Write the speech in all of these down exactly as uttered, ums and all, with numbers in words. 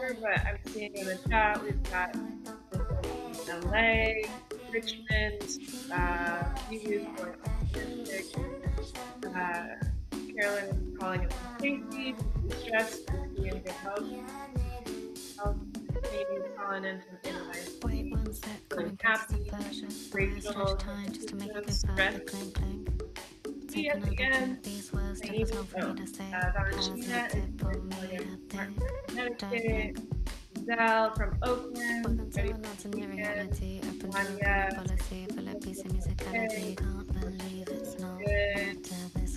but I'm seeing in the chat we've got L A, Richmond, uh, Hughes going optimistic, uh, Carolyn is calling it safety, stress, safety, and good health. Health, Taimi calling in from N Y C, feeling happy, Rachel, stress, see at the end. Taimi, oh, uh, Valentina is calling it Martin from Connecticut. Zell from Oakland, ready for the weekend. Wanya, okay. Good.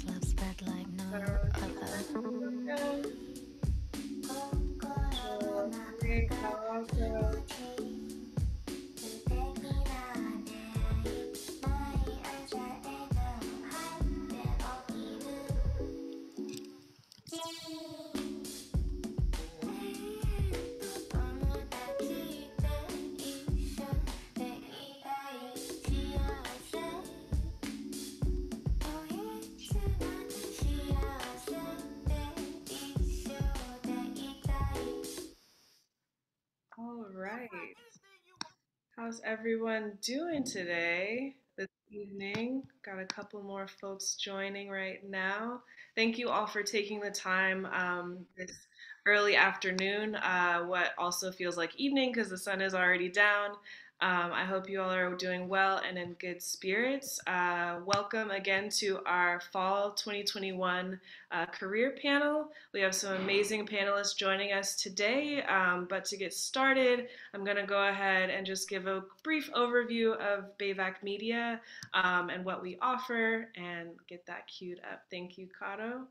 All right. How's everyone doing today, this evening? Got a couple more folks joining right now. Thank you all for taking the time um, this early afternoon, uh, what also feels like evening because the sun is already down. Um, I hope you all are doing well and in good spirits. Uh, welcome again to our fall twenty twenty-one uh, career panel. We have some amazing panelists joining us today, um, but to get started, I'm going to go ahead and just give a brief overview of B A V C Media um, and what we offer and get that queued up. Thank you, Kato.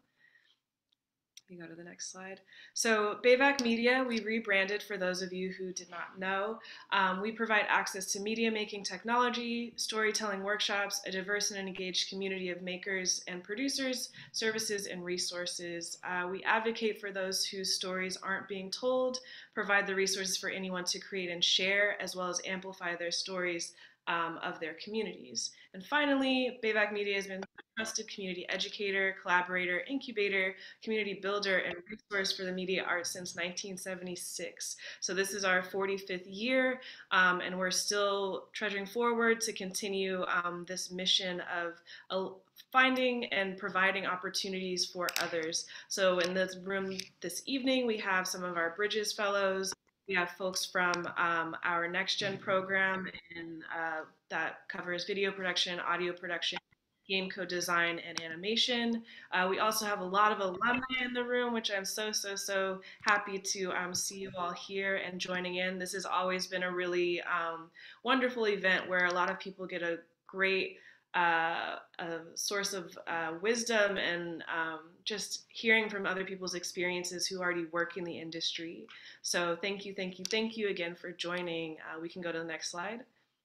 You go to the next slide. So B A V C Media, we rebranded for those of you who did not know. Um, we provide access to media making technology, storytelling workshops, a diverse and engaged community of makers and producers, services and resources. Uh, we advocate for those whose stories aren't being told, provide the resources for anyone to create and share, as well as amplify their stories Um, of their communities. And finally, B A V C Media has been a trusted community educator, collaborator, incubator, community builder, and resource for the media arts since nineteen seventy-six. So this is our forty-fifth year, um, and we're still trudging forward to continue um, this mission of uh, finding and providing opportunities for others. So in this room this evening, we have some of our Bridges Fellows. We have folks from um, our Next Gen program and uh, that covers video production, audio production, game code design, and animation. Uh, we also have a lot of alumni in the room, which I'm so, so, so happy to um, see you all here and joining in. This has always been a really um, wonderful event where a lot of people get a great Uh, a source of uh, wisdom and um, just hearing from other people's experiences who already work in the industry. So thank you, thank you, thank you again for joining. Uh, we can go to the next slide.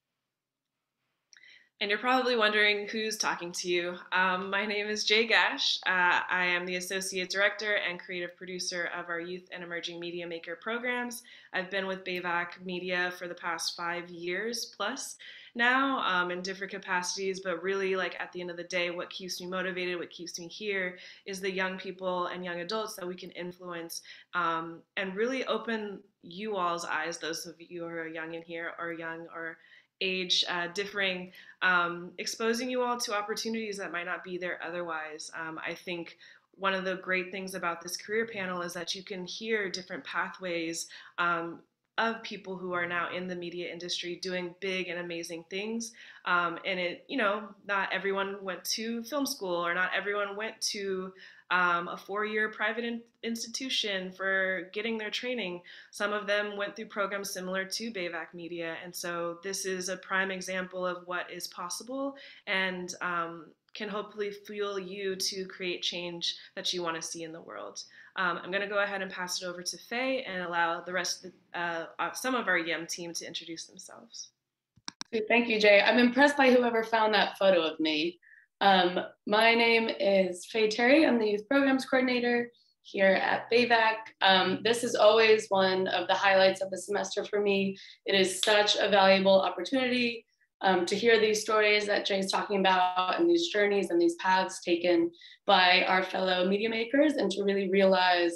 And you're probably wondering who's talking to you. Um, my name is Jay Gash. Uh, I am the Associate Director and Creative Producer of our Youth and Emerging Media Maker programs. I've been with B A V C Media for the past five years plus now um, in different capacities, but really like at the end of the day, what keeps me motivated, what keeps me here is the young people and young adults that we can influence um, and really open you all's eyes, those of you who are young in here or young or age uh, differing, um, exposing you all to opportunities that might not be there otherwise. Um, I think one of the great things about this career panel is that you can hear different pathways um, of people who are now in the media industry doing big and amazing things. Um, and it, you know, not everyone went to film school or not everyone went to um, a four-year private in institution for getting their training. Some of them went through programs similar to B A V C Media. And so this is a prime example of what is possible and um, can hopefully fuel you to create change that you want to see in the world. Um, I'm going to go ahead and pass it over to Faye and allow the rest of the, uh, some of our Y E M team to introduce themselves. Thank you, Jay. I'm impressed by whoever found that photo of me. Um, my name is Faye Terry. I'm the Youth Programs Coordinator here at B A V C. Um, this is always one of the highlights of the semester for me. It is such a valuable opportunity um, to hear these stories that Jay's talking about and these journeys and these paths taken by our fellow media makers and to really realize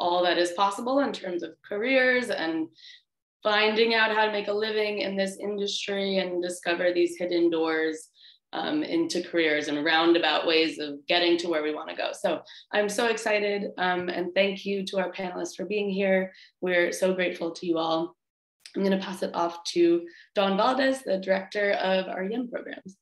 all that is possible in terms of careers and finding out how to make a living in this industry and discover these hidden doors um, into careers and roundabout ways of getting to where we want to go. So I'm so excited, um, and thank you to our panelists for being here. We're so grateful to you all. I'm going to pass it off to Dawn Valdez, the director of our YEM programs.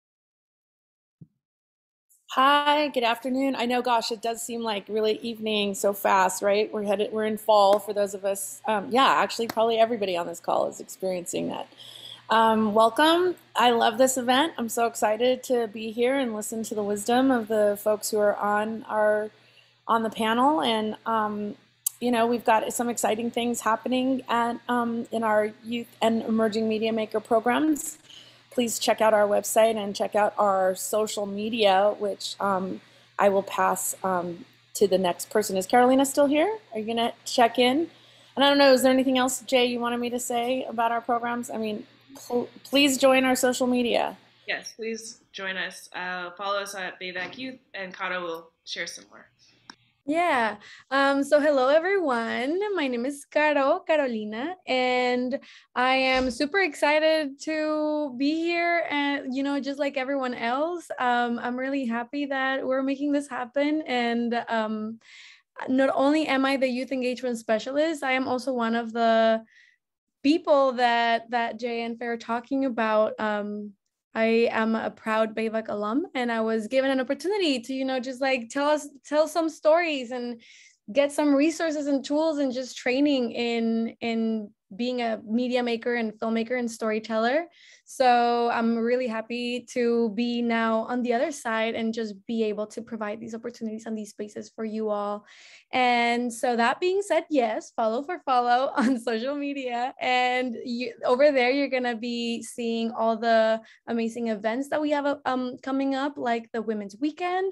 Hi, good afternoon. I know, gosh, it does seem like really evening so fast, right? We're headed, we're in fall for those of us. Um, yeah, actually, probably everybody on this call is experiencing that. Um, welcome. I love this event. I'm so excited to be here and listen to the wisdom of the folks who are on our on the panel. And um, you know, we've got some exciting things happening at um, in our youth and emerging media maker programs. Please check out our website and check out our social media, which um, I will pass um, to the next person. Is Carolina still here? Are you gonna check in? And I don't know, is there anything else, Jay, you wanted me to say about our programs? I mean, pl please join our social media. Yes, please join us. Uh, follow us at B A V C Youth, and Kato will share some more. Yeah. Um, so hello, everyone. My name is Caro, Carolina, and I am super excited to be here. And, you know, just like everyone else, um, I'm really happy that we're making this happen. And um, not only am I the youth engagement specialist, I am also one of the people that, that Jay and Faye are talking about. Um, I am a proud B A V C alum, and I was given an opportunity to, you know, just like tell us, tell some stories and get some resources and tools and just training in, in being a media maker and filmmaker and storyteller. So I'm really happy to be now on the other side and just be able to provide these opportunities and these spaces for you all. And so that being said, yes, follow for follow on social media. And you, over there, you're going to be seeing all the amazing events that we have um, coming up, like the Women's Weekend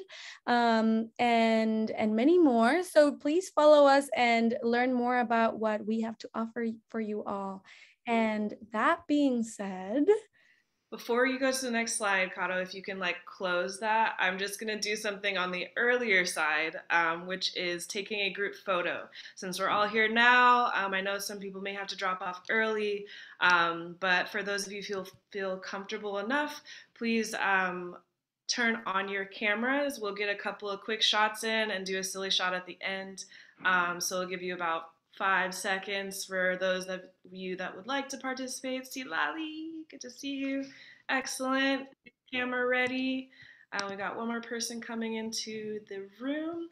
um, and, and many more. So please follow us and learn more about what we have to offer for you all. And that being said, before you go to the next slide, Kato, if you can like close that, I'm just gonna do something on the earlier side, um, which is taking a group photo. Since we're all here now, um, I know some people may have to drop off early, um, but for those of you who feel, feel comfortable enough, please um, turn on your cameras. We'll get a couple of quick shots in and do a silly shot at the end. Um, so it'll give you about five seconds for those of you that would like to participate. See Lali, good to see you. Excellent. Camera ready. Uh, we got one more person coming into the room.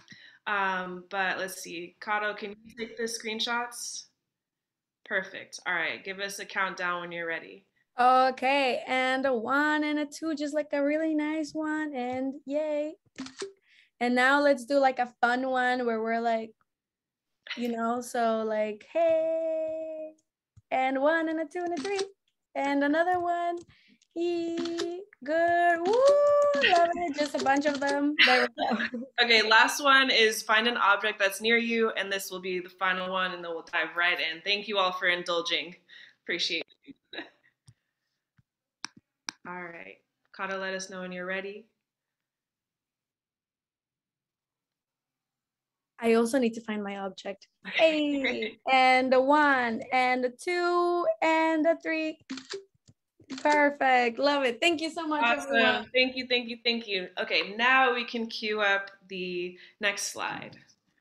Um, but let's see. Kato, can you take the screenshots? Perfect. All right, give us a countdown when you're ready. Okay, and a one and a two, just like a really nice one, and yay. And now let's do like a fun one where we're like, you know, so like, hey, and one and a two and a three, and another one. He good. Woo, love it. Just a bunch of them. There we go. Okay, last one is find an object that's near you, and this will be the final one, and then we'll dive right in. Thank you all for indulging. Appreciate it. All right, Kato, let us know when you're ready. I also need to find my object. Hey, and a one, and a two, and a three. Perfect. Love it. Thank you so much, Awesome. everyone. Thank you, thank you, thank you. Okay, now we can queue up the next slide.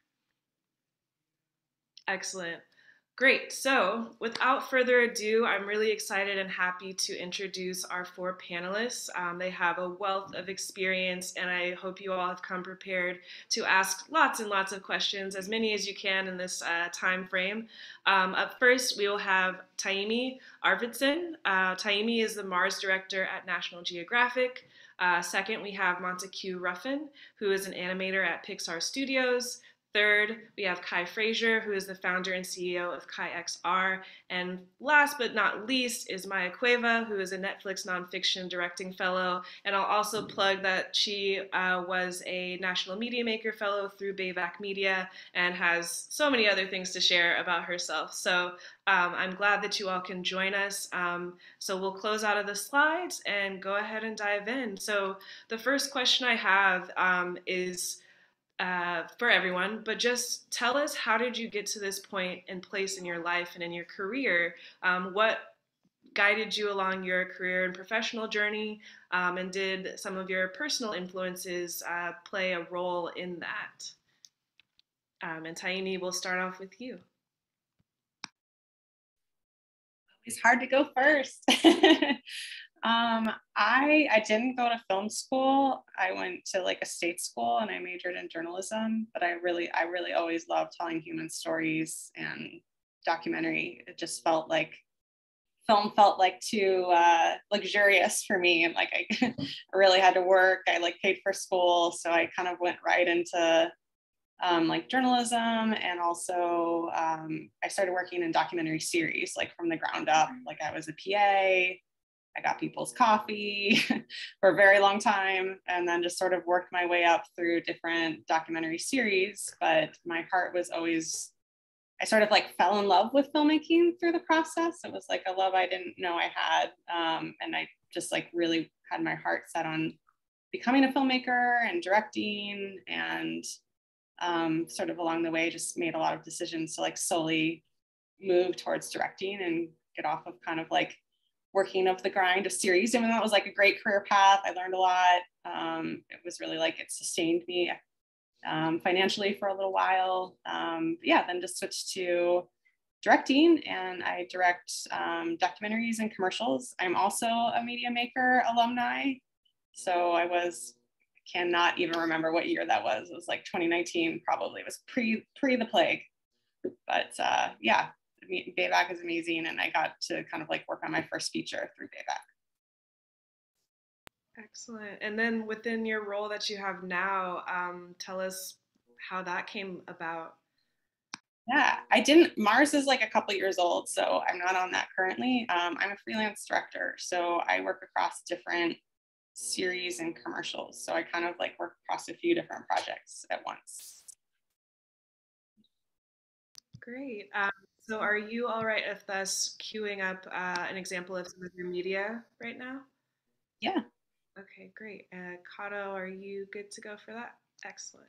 Excellent. Great. So without further ado, I'm really excited and happy to introduce our four panelists. Um, they have a wealth of experience, and I hope you all have come prepared to ask lots and lots of questions, as many as you can in this uh, time frame. Um, up first, we will have Taimi Arvidson. Uh, Taimi is the Mars director at National Geographic. Uh, second, we have MontaQue Ruffin, who is an animator at Pixar Studios. Third, we have Kai Frazier, who is the founder and C E O of KaiXR. And last but not least is Maya Cueva, who is a Netflix nonfiction directing fellow. And I'll also plug that she uh, was a National Media Maker fellow through B A V C Media and has so many other things to share about herself. So um, I'm glad that you all can join us. Um, so we'll close out of the slides and go ahead and dive in. So the first question I have um, is, uh, for everyone, but just tell us, how did you get to this point and place in your life and in your career? Um, what guided you along your career and professional journey, um, and did some of your personal influences uh, play a role in that? Um, and Taimi, we'll start off with you. It's hard to go first. um, I I didn't go to film school. I went to like a state school and I majored in journalism. But I really I really always loved telling human stories and documentary. It just felt like film felt like too uh, luxurious for me, and like I really had to work. I like paid for school, so I kind of went right into um, like journalism, and also um, I started working in documentary series like from the ground up. Like I was a P A, I got people's coffee for a very long time, and then just sort of worked my way up through different documentary series. But my heart was always, I sort of like fell in love with filmmaking through the process. It was like a love I didn't know I had. Um, and I just like really had my heart set on becoming a filmmaker and directing, and um, sort of along the way just made a lot of decisions to like solely move towards directing and get off of kind of like working of the grind of series. Even though it was like a great career path, I learned a lot. Um, it was really like, it sustained me Um, financially for a little while. Um, yeah, then just switched to directing, and I direct um, documentaries and commercials. I'm also a MediaMaker alumni. So I was, cannot even remember what year that was. It was like twenty nineteen, probably. It was pre, pre the plague. But uh, yeah, B A V C is amazing. And I got to kind of like work on my first feature through B A V C. Excellent. And then within your role that you have now, um, tell us how that came about. Yeah, I didn't, Mars is like a couple years old, so I'm not on that currently. Um, I'm a freelance director, so I work across different series and commercials. So I kind of like work across a few different projects at once. Great. Um, so are you all right with us queuing up uh, an example of some of your media right now? Yeah. Okay, great. Uh, Kato, are you good to go for that? Excellent.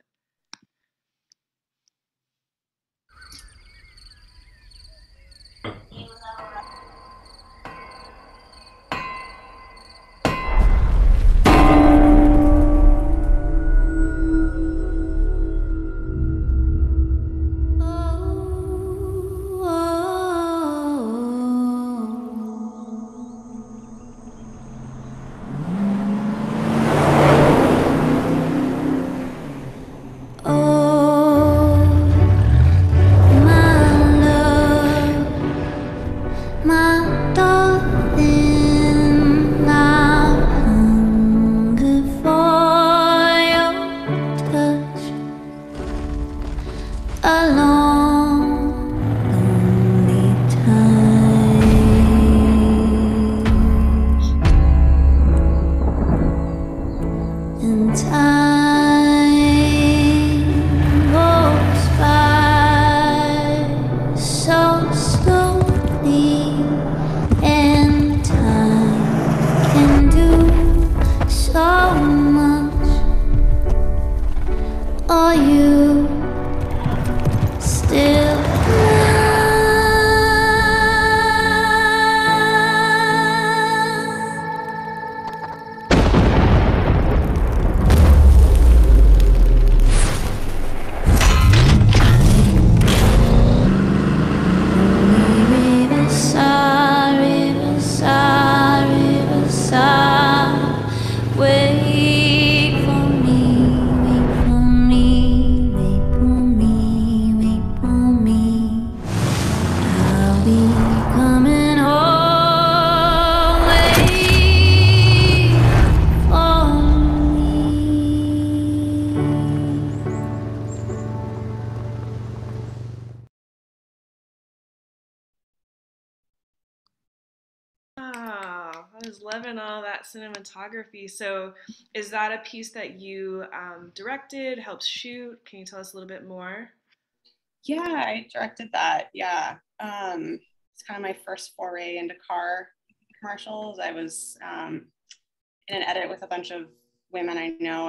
Oh, I was loving all that cinematography. So is that a piece that you um, directed, helped shoot? Can you tell us a little bit more? Yeah, I directed that. Yeah. Um, it's kind of my first foray into car commercials. I was um, in an edit with a bunch of women I know, and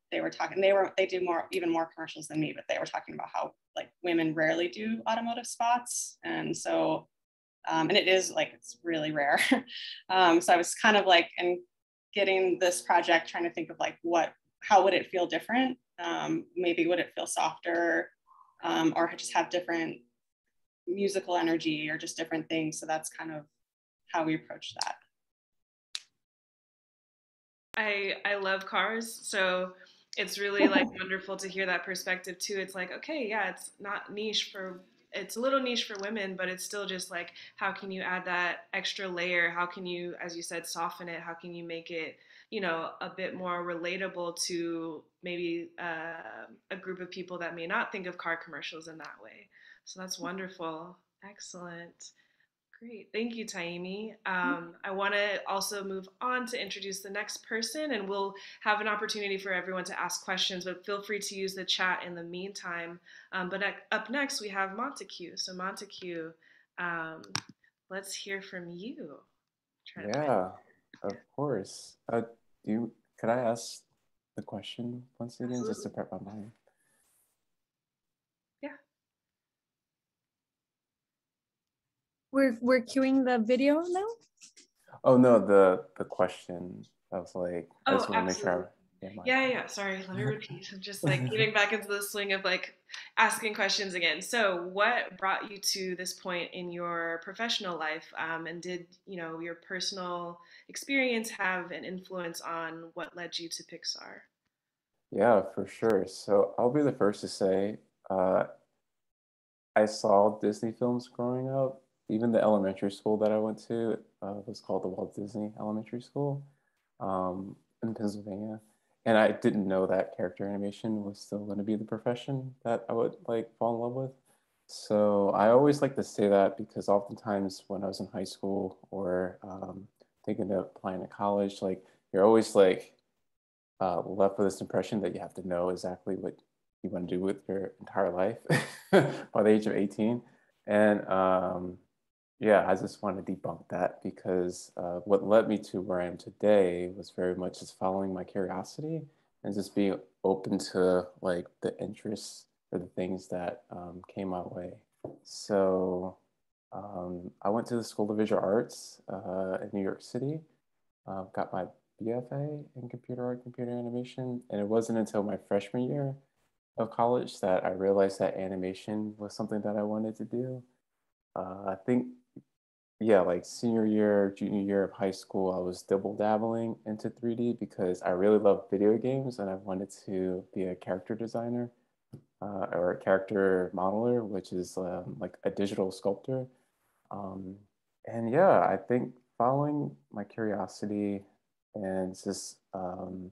they were talking, they were, they do more, even more commercials than me, but they were talking about how like women rarely do automotive spots. And so, um, and it is like, it's really rare. um, so I was kind of like, in getting this project, trying to think of like, what, how would it feel different? Um, maybe would it feel softer, um, or just have different musical energy or just different things. So that's kind of how we approach that. I I love cars, so it's really like wonderful to hear that perspective too. It's like, okay, yeah, it's not niche for it's a little niche for women, but it's still just like, how can you add that extra layer? How can you, as you said, soften it? How can you make it, you know, a bit more relatable to maybe uh, a group of people that may not think of car commercials in that way? So that's wonderful. Excellent. Great. Thank you, Taimi. Um, I want to also move on to introduce the next person, and we'll have an opportunity for everyone to ask questions, but feel free to use the chat in the meantime. Um, but up next, we have MontaQue. So MontaQue, um, let's hear from you. Yeah, of course. Uh, do you, could I ask the question once again, Absolutely. Just to prep my mind? Yeah. We're we're queuing the video now? Oh no, the the question. I was like, I oh, just want to make sure. I, yeah, yeah, yeah, yeah. Sorry, let me repeat. I'm just like getting back into the swing of like asking questions again. So, what brought you to this point in your professional life, um, and did you know your personal experience have an influence on what led you to Pixar? Yeah, for sure. So I'll be the first to say, uh, I saw Disney films growing up. Even the elementary school that I went to uh, was called the Walt Disney Elementary School um, in Pennsylvania. And I didn't know that character animation was still going to be the profession that I would like fall in love with. So I always like to say that because oftentimes when I was in high school or um, thinking of applying to college, like you're always like uh, left with this impression that you have to know exactly what you want to do with your entire life by the age of eighteen. And um, yeah, I just want to debunk that because uh, what led me to where I am today was very much just following my curiosity and just being open to like the interests or the things that um, came my way. So um, I went to the School of Visual Arts uh, in New York City, uh, got my B F A in computer art, computer animation, and it wasn't until my freshman year of college that I realized that animation was something that I wanted to do. Uh, I think, yeah, like senior year, junior year of high school, I was double dabbling into three D because I really love video games and I wanted to be a character designer uh, or a character modeler, which is um, like a digital sculptor. Um, and yeah, I think following my curiosity and just um,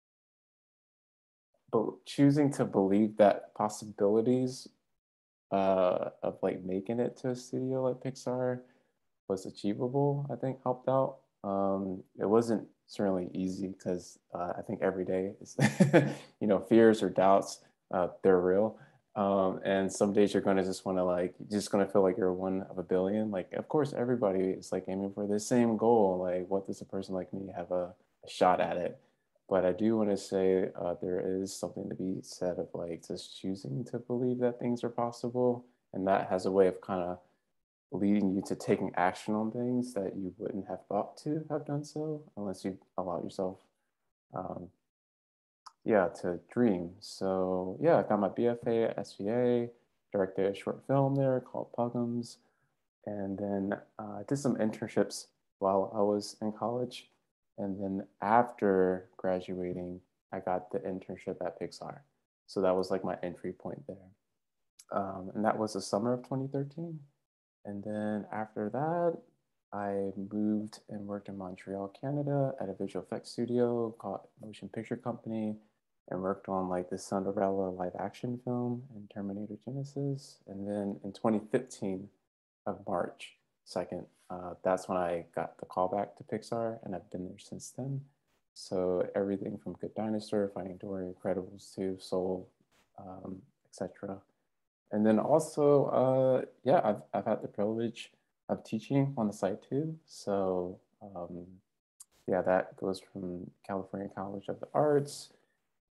but choosing to believe that possibilities uh, of like making it to a studio like Pixar was achievable, I think helped out. Um, it wasn't certainly easy because uh, I think every day is, you know, fears or doubts, uh, they're real. Um, and some days you're going to just want to like, you're just going to feel like you're one of a billion. Like, of course, everybody is like aiming for the same goal. Like, what does a person like me have a, a shot at it? But I do want to say uh, there is something to be said of like just choosing to believe that things are possible. And that has a way of kind of leading you to taking action on things that you wouldn't have thought to have done so unless you allow yourself, um, yeah, to dream. So yeah, I got my B F A at S V A, directed a short film there called Puggums, and then uh, I did some internships while I was in college. And then after graduating, I got the internship at Pixar. So that was like my entry point there. Um, and that was the summer of twenty thirteen. And then after that, I moved and worked in Montreal, Canada at a visual effects studio called Motion Picture Company and worked on like the Cinderella live action film and Terminator Genesis. And then in twenty fifteen of March second, uh, that's when I got the call back to Pixar and I've been there since then. So everything from Good Dinosaur, Finding Dory, Incredibles two, Soul, um, et cetera. And then also, uh, yeah, I've, I've had the privilege of teaching on the site too. So um, yeah, that goes from California College of the Arts,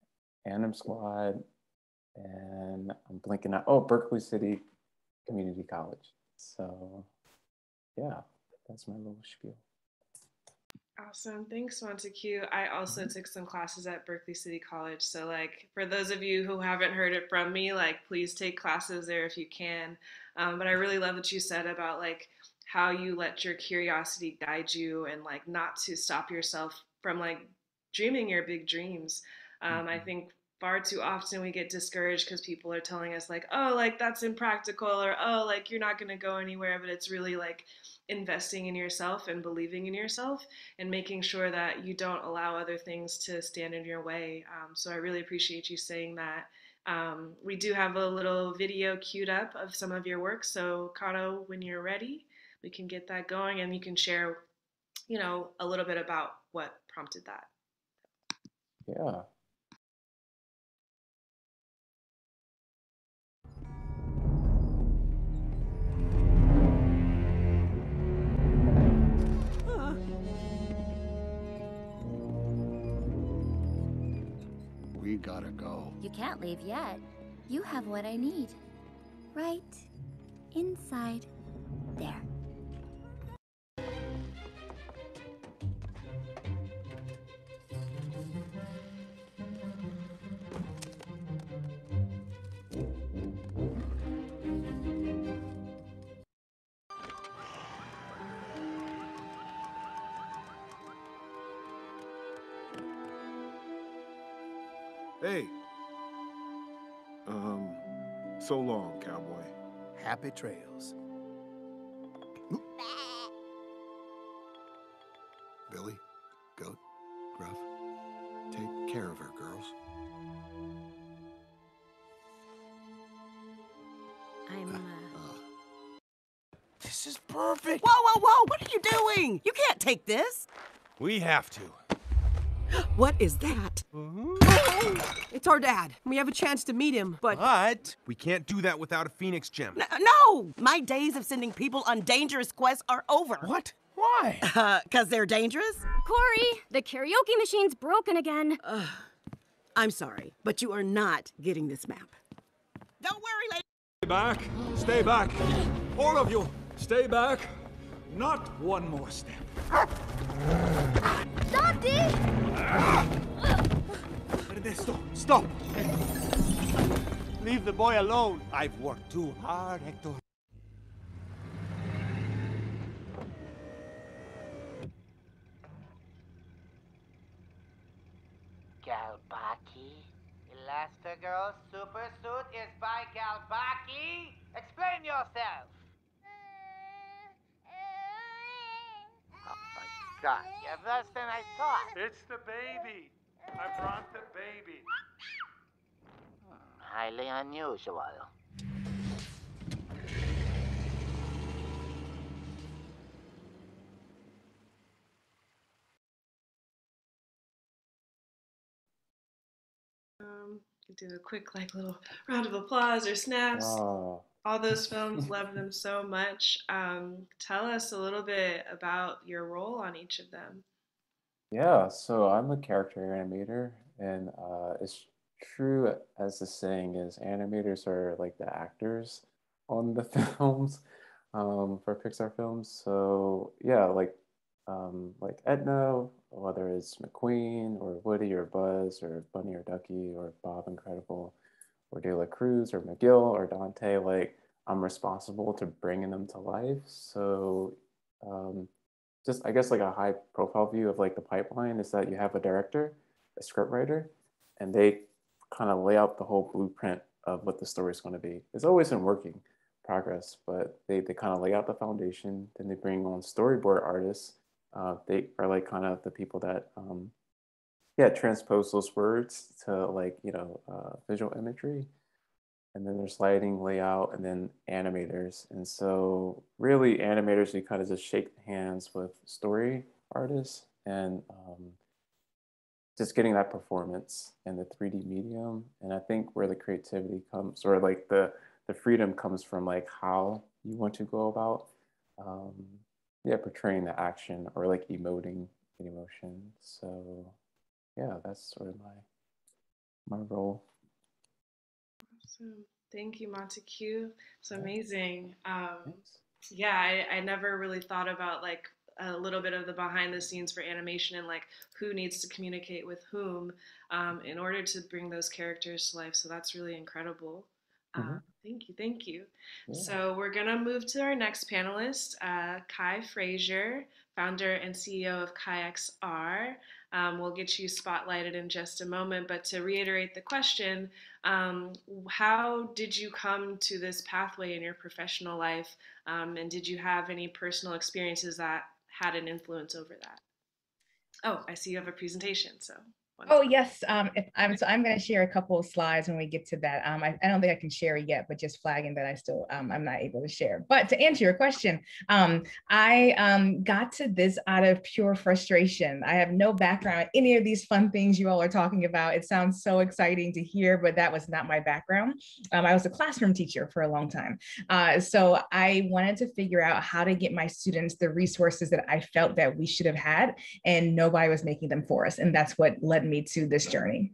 Anim Squad, and I'm blinking out, oh, Berkeley City Community College. So yeah, that's my little spiel. Awesome. Thanks, MontaQue. I also took some classes at Berkeley City College. So, like, for those of you who haven't heard it from me, like, please take classes there if you can. Um, but I really love what you said about, like, how you let your curiosity guide you and, like, not to stop yourself from, like, dreaming your big dreams. Um, mm-hmm. I think far too often we get discouraged because people are telling us, like, oh, like, that's impractical, or, oh, like, you're not going to go anywhere. But it's really, like, investing in yourself and believing in yourself and making sure that you don't allow other things to stand in your way. Um, so I really appreciate you saying that. Um, we do have a little video queued up of some of your work. So Kato, when you're ready, we can get that going and you can share, you know, a little bit about what prompted that. Yeah. We gotta go. You can't leave yet. You have what I need. Right inside there. Hey. Um, so long, cowboy. Happy trails. Billy, Goat, Gruff, take care of her, girls. I'm, uh... This is perfect! Whoa, whoa, whoa! What are you doing? You can't take this! We have to. What is that? Uh-huh. It's our dad. We have a chance to meet him, but... But we can't do that without a Phoenix gem. N no! My days of sending people on dangerous quests are over. What? Why? Uh, cause they're dangerous? Corey, the karaoke machine's broken again. Uh, I'm sorry, but you are not getting this map. Don't worry, lady. Stay back. Stay back. All of you, stay back. Not one more step. Dante! Ernesto, stop! Leave the boy alone. I've worked too hard, Hector. Galbaki? Elastigirl's super suit is by Galbaki? Explain yourself! Oh my god, you're worse than I thought. It's the baby. I brought the baby. Highly unusual. Um, do a quick like little round of applause or snaps. Oh. All those films, love them so much. Um, tell us a little bit about your role on each of them. Yeah, so I'm a character animator, and uh, it's true as the saying is, animators are like the actors on the films um, for Pixar films. So yeah, like um, like Edna, whether it's McQueen or Woody or Buzz or Bunny or Ducky or Bob Incredible or De La Cruz or McGill or Dante, like I'm responsible to bringing them to life. So um, just, I guess like a high profile view of like the pipeline is that you have a director, a script writer, and they kind of lay out the whole blueprint of what the story is going to be. It's always in working progress, but they, they kind of lay out the foundation, then they bring on storyboard artists. Uh, they are like kind of the people that, um, yeah, transpose those words to like, you know, uh, visual imagery. And then there's lighting, layout, and then animators. And so really animators, you kind of just shake hands with story artists and um, just getting that performance in the three D medium. And I think where the creativity comes, or like the, the freedom comes from like how you want to go about, um, yeah, portraying the action or like emoting an emotion. So yeah, that's sort of my my role. Awesome. Thank you, MontaQue. It's amazing. Um, yeah, I, I never really thought about like a little bit of the behind the scenes for animation and like who needs to communicate with whom um, in order to bring those characters to life. So that's really incredible. Mm-hmm. Uh, thank you, thank you. Yeah. So we're gonna move to our next panelist, uh, Kai Frazier, founder and C E O of KaiXR. Um, we'll get you spotlighted in just a moment, but to reiterate the question, um, how did you come to this pathway in your professional life? Um, and did you have any personal experiences that had an influence over that? Oh, I see you have a presentation, so. Oh yes, um, if I'm so I'm going to share a couple of slides when we get to that. Um, I, I don't think I can share it yet, but just flagging that I still um, I'm not able to share. But to answer your question, um, I um, got to this out of pure frustration. I have no background in any of these fun things you all are talking about. It sounds so exciting to hear, but that was not my background. Um, I was a classroom teacher for a long time, uh, so I wanted to figure out how to get my students the resources that I felt that we should have had, and nobody was making them for us, and that's what led me to this journey.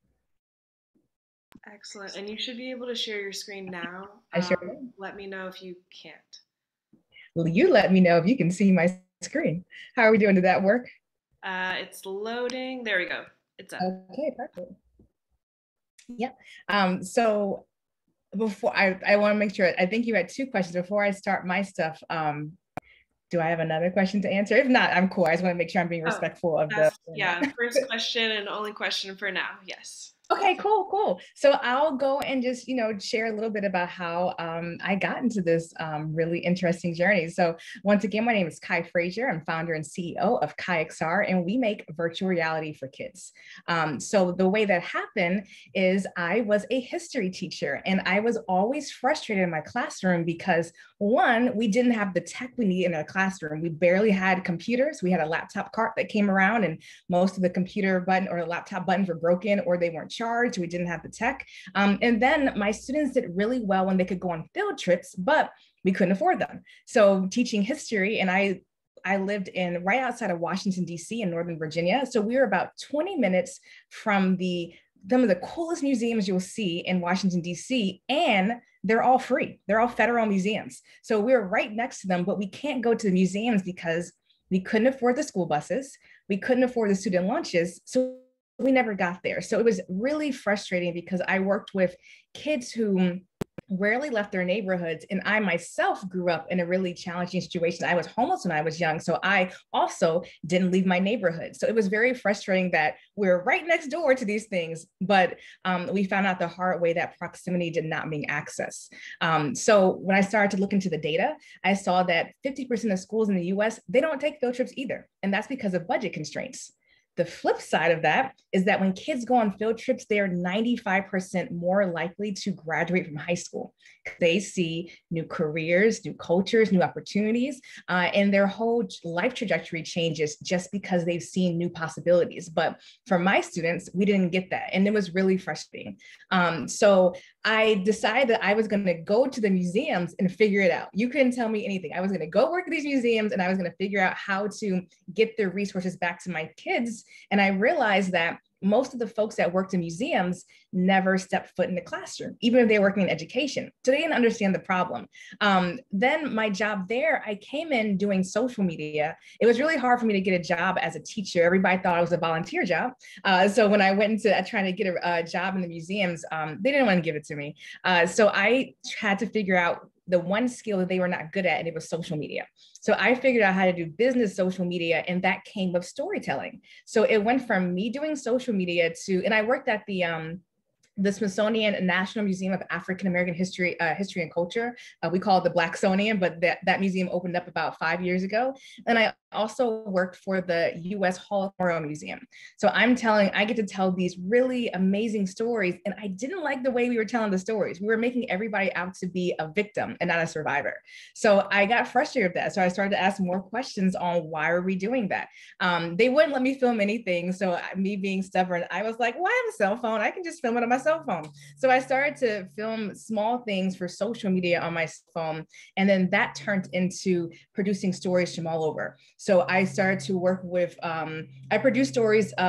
Excellent. And you should be able to share your screen now. I sure um, will. Let me know if you can't. Well, you let me know if you can see my screen. How are we doing? Did that work? Uh, it's loading. There we go. It's up. Okay, perfect. Yeah. Um, so before I, I want to make sure, I think you had two questions before I start my stuff. Um, do I have another question to answer? If not, I'm cool. I just want to make sure I'm being respectful oh, of the. Yeah, first question and only question for now. Yes. Okay, cool, cool. So I'll go and just, you know, share a little bit about how um, I got into this um, really interesting journey. So once again, my name is Kai Frazier. I'm founder and C E O of KaiXR, and we make virtual reality for kids. Um, so the way that happened is I was a history teacher, and I was always frustrated in my classroom because one, we didn't have the tech we needed in our classroom. We barely had computers. We had a laptop cart that came around, and most of the computer button or the laptop buttons were broken or they weren't charged. We didn't have the tech. Um, and then my students did really well when they could go on field trips, but we couldn't afford them. So teaching history, and I I lived in right outside of Washington, D C in Northern Virginia. So we were about twenty minutes from the some of the coolest museums you'll see in Washington, D C, and they're all free. They're all federal museums. So we're right next to them, but we can't go to the museums because we couldn't afford the school buses. We couldn't afford the student lunches. So we never got there. So it was really frustrating because I worked with kids who rarely left their neighborhoods. And I myself grew up in a really challenging situation. I was homeless when I was young. So I also didn't leave my neighborhood. So it was very frustrating that we're right next door to these things, but um, we found out the hard way that proximity did not mean access. Um, so when I started to look into the data, I saw that fifty percent of schools in the U S, they don't take field trips either. And that's because of budget constraints. The flip side of that is that when kids go on field trips, they are ninety-five percent more likely to graduate from high school. They see new careers, new cultures, new opportunities, uh, and their whole life trajectory changes just because they've seen new possibilities. But for my students, we didn't get that. And it was really frustrating. Um, so I decided that I was going to go to the museums and figure it out. You couldn't tell me anything. I was going to go work at these museums and I was going to figure out how to get their resources back to my kids. And I realized that most of the folks that worked in museums never stepped foot in the classroom, even if they were working in education. So they didn't understand the problem. Um, then my job there, I came in doing social media. It was really hard for me to get a job as a teacher. Everybody thought it was a volunteer job. Uh, so when I went into uh, trying to get a, a job in the museums, um, they didn't want to give it to me. Uh, so I had to figure out the one skill that they were not good at, and it was social media. So I figured out how to do business social media, and that came with storytelling. So it went from me doing social media to, and I worked at the, um, the Smithsonian National Museum of African American History, uh, History and Culture. Uh, we call it the Blacksonian, but that, that museum opened up about five years ago. And I also worked for the U S Holocaust Museum. So I'm telling, I get to tell these really amazing stories. And I didn't like the way we were telling the stories. We were making everybody out to be a victim and not a survivor. So I got frustrated with that. So I started to ask more questions on why are we doing that? Um, they wouldn't let me film anything. So me being stubborn, I was like, well, I have a cell phone. I can just film it on my cell phone. So I started to film small things for social media on my phone. And then that turned into producing stories from all over. So I started to work with, um, I produced stories of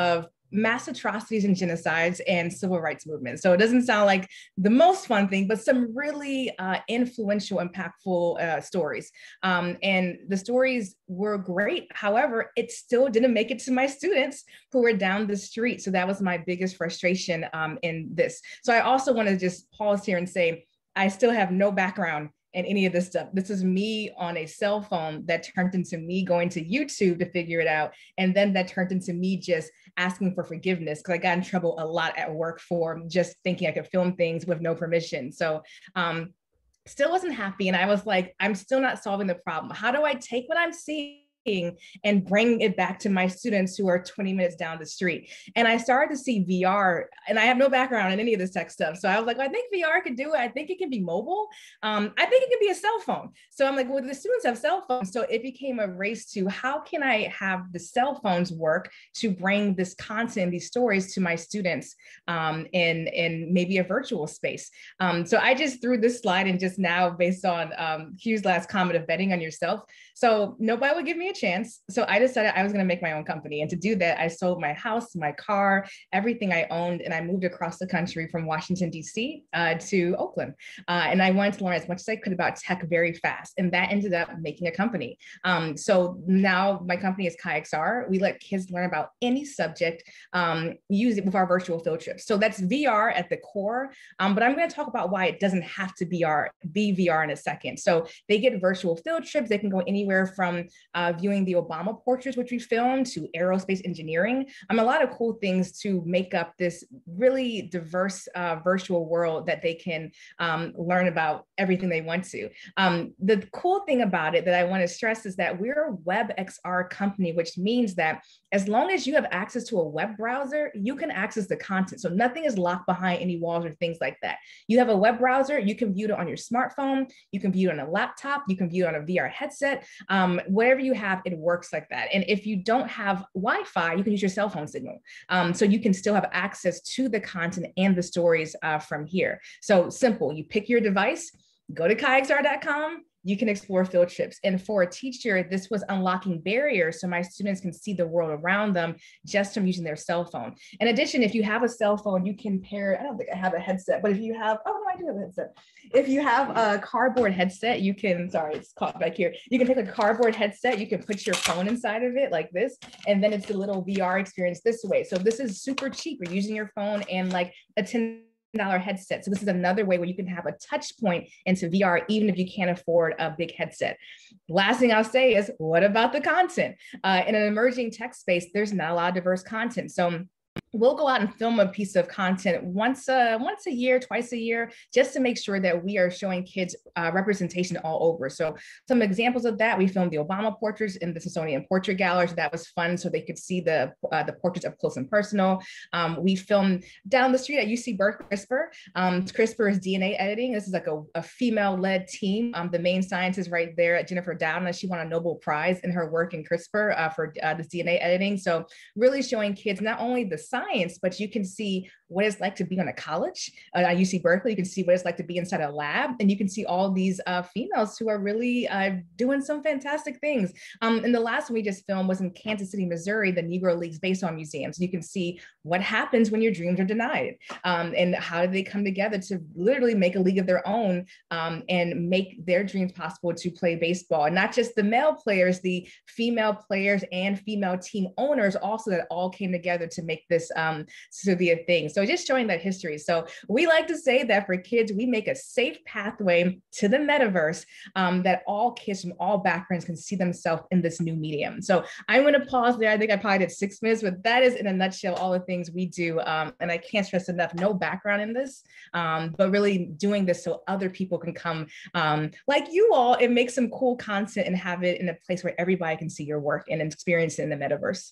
mass atrocities and genocides and civil rights movements. So it doesn't sound like the most fun thing, but some really uh, influential, impactful uh, stories. Um, and the stories were great. However, it still didn't make it to my students who were down the street. So that was my biggest frustration um, in this. So I also want to just pause here and say, I still have no background in any of this stuff. This is me on a cell phone that turned into me going to YouTube to figure it out. And then that turned into me just asking for forgiveness because I got in trouble a lot at work for just thinking I could film things with no permission. So um, still wasn't happy. And I was like, I'm still not solving the problem. How do I take what I'm seeing and bring it back to my students who are twenty minutes down the street? And I started to see V R, and I have no background in any of this tech stuff. So I was like, well, I think V R could do it. I think it can be mobile. Um, I think it could be a cell phone. So I'm like, well, the students have cell phones. So it became a race to how can I have the cell phones work to bring this content, these stories to my students um, in, in maybe a virtual space. Um, so I just threw this slide in just now based on um, Hugh's last comment of betting on yourself. So nobody would give me a chance. So I decided I was going to make my own company. And to do that, I sold my house, my car, everything I owned. And I moved across the country from Washington, D C uh, to Oakland. Uh, and I wanted to learn as much as I could about tech very fast. And that ended up making a company. Um, so now my company is KaiXR. We let kids learn about any subject, um, use it with our virtual field trips. So that's V R at the core. Um, but I'm going to talk about why it doesn't have to be, our, be V R in a second. So they get virtual field trips. They can go anywhere from uh, viewing the Obama portraits, which we filmed, to aerospace engineering. Um, a lot of cool things to make up this really diverse uh, virtual world that they can um, learn about everything they want to. Um, the cool thing about it that I want to stress is that we're a WebXR company, which means that as long as you have access to a web browser, you can access the content. So nothing is locked behind any walls or things like that. You have a web browser, you can view it on your smartphone, you can view it on a laptop, you can view it on a V R headset. Um, whatever you have, it works like that. And if you don't have Wi-Fi, you can use your cell phone signal. Um, so you can still have access to the content and the stories uh, from here. So simple, you pick your device, go to Kai X R dot com, you can explore field trips. And for a teacher, this was unlocking barriers so my students can see the world around them just from using their cell phone. In addition, if you have a cell phone, you can pair, I don't think I have a headset, but if you have, oh no, I do have a headset. If you have a cardboard headset, you can, sorry, it's caught back here. You can take a cardboard headset, you can put your phone inside of it like this, and then it's a little V R experience this way. So this is super cheap. You're using your phone and like a ten dollar headset. So this is another way where you can have a touch point into V R, even if you can't afford a big headset. Last thing I'll say is, what about the content? Uh, in an emerging tech space, there's not a lot of diverse content. So we'll go out and film a piece of content once a, once a year, twice a year, just to make sure that we are showing kids uh, representation all over. So some examples of that, we filmed the Obama portraits in the Smithsonian Portrait Gallery. So that was fun, so they could see the, uh, the portraits up close and personal. Um, we filmed down the street at U C Berkeley CRISPR. Um, CRISPR is D N A editing. This is like a, a female-led team. Um, the main scientist right there, Jennifer Doudna, she won a Nobel Prize in her work in CRISPR uh, for uh, this D N A editing. So really showing kids not only the science, but you can see what it's like to be on a college uh, at U C Berkeley. You can see what it's like to be inside a lab, and you can see all these uh, females who are really uh, doing some fantastic things. Um, and the last one we just filmed was in Kansas City, Missouri, the Negro Leagues Baseball Museum. So you can see what happens when your dreams are denied, um, and how do they come together to literally make a league of their own um, and make their dreams possible to play baseball. And not just the male players, the female players and female team owners also, that all came together to make this um, to be a thing. So just showing that history. So we like to say that for kids, we make a safe pathway to the metaverse um, that all kids from all backgrounds can see themselves in this new medium. So I'm going to pause there. I think I probably did six minutes, but that is in a nutshell all the things we do. Um, and I can't stress enough, no background in this, um, but really doing this so other people can come um, like you all and make some cool content and have it in a place where everybody can see your work and experience it in the metaverse.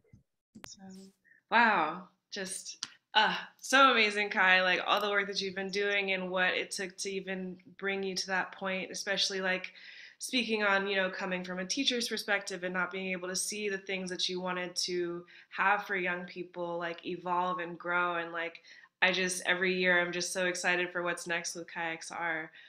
So, wow, just uh, so amazing, Kai, like all the work that you've been doing and what it took to even bring you to that point, especially like speaking on, you know, coming from a teacher's perspective and not being able to see the things that you wanted to have for young people, like evolve and grow. And like, I just, every year, I'm just so excited for what's next with KaiXR.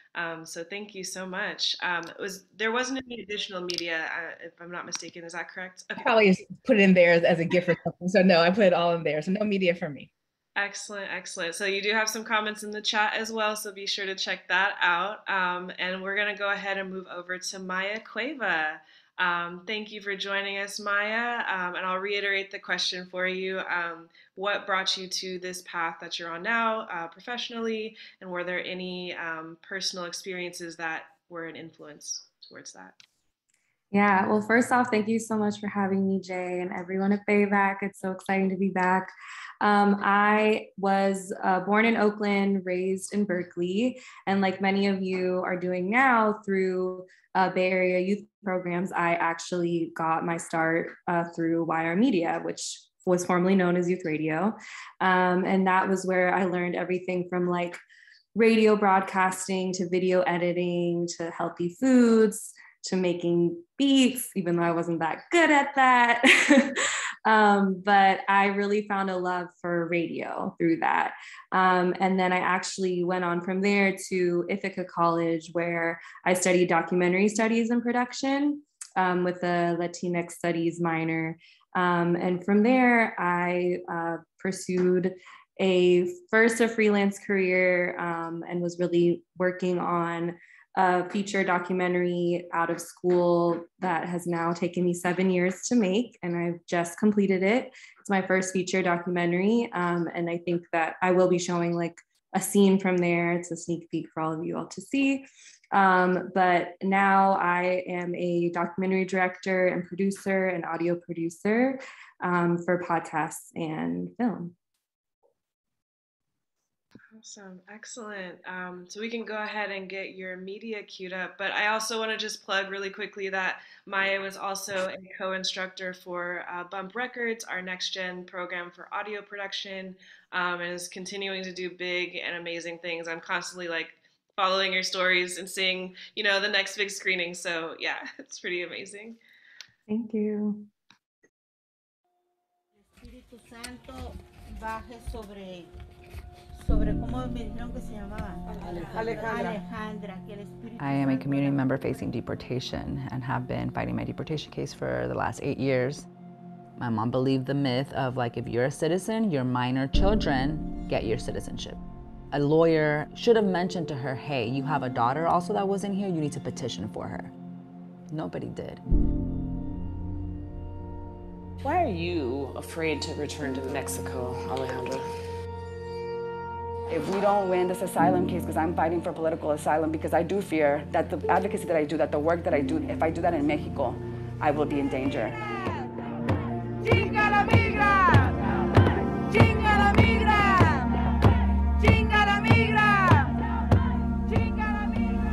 Um, so thank you so much. Um, it was there wasn't any additional media, uh, if I'm not mistaken. Is that correct? Okay. Probably just put it in there as, as a gift or something. So no, I put it all in there. So no media for me. Excellent, excellent. So you do have some comments in the chat as well, so be sure to check that out. Um, and we're going to go ahead and move over to Maya Cueva. Um, thank you for joining us, Maya. Um, and I'll reiterate the question for you. Um, what brought you to this path that you're on now uh, professionally? And were there any um, personal experiences that were an influence towards that? Yeah, well, first off, thank you so much for having me, Jay, and everyone at B A V C. It's so exciting to be back. Um, I was uh, born in Oakland, raised in Berkeley, and like many of you are doing now through uh, Bay Area youth programs, I actually got my start uh, through Y R Media, which was formerly known as Youth Radio. Um, and that was where I learned everything from like radio broadcasting to video editing to healthy foods, to making beats, even though I wasn't that good at that. um, but I really found a love for radio through that. Um, and then I actually went on from there to Ithaca College, where I studied documentary studies and production um, with a Latinx studies minor. Um, and from there, I uh, pursued a first a freelance career um, and was really working on a feature documentary out of school that has now taken me seven years to make, and I've just completed it. It's my first feature documentary, um, and I think that I will be showing like a scene from there. It's a sneak peek for all of you all to see. Um, but now I am a documentary director and producer and audio producer um, for podcasts and film. Awesome, excellent. Um, so we can go ahead and get your media queued up, but I also want to just plug really quickly that Maya was also a co-instructor for uh, Bump Records, our next gen program for audio production, um, and is continuing to do big and amazing things. I'm constantly like following your stories and seeing, you know, the next big screening. So yeah, it's pretty amazing. Thank you. Espíritu Santo baje sobre sobre cómo me dijeron que se llamaba Alejandra. Alejandra, que el Espíritu I am a community member facing deportation and have been fighting my deportation case for the last eight years. My mom believed the myth of like, if you're a citizen, your minor children get your citizenship. A lawyer should have mentioned to her, hey, you have a daughter also that was in here, you need to petition for her. Nobody did. Why are you afraid to return to Mexico, Alejandra? If we don't win this asylum case, because I'm fighting for political asylum, because I do fear that the advocacy that I do, that the work that I do, if I do that in Mexico, I will be in danger. Chinga la migra! Chinga la migra! Chinga la migra! Chinga la migra!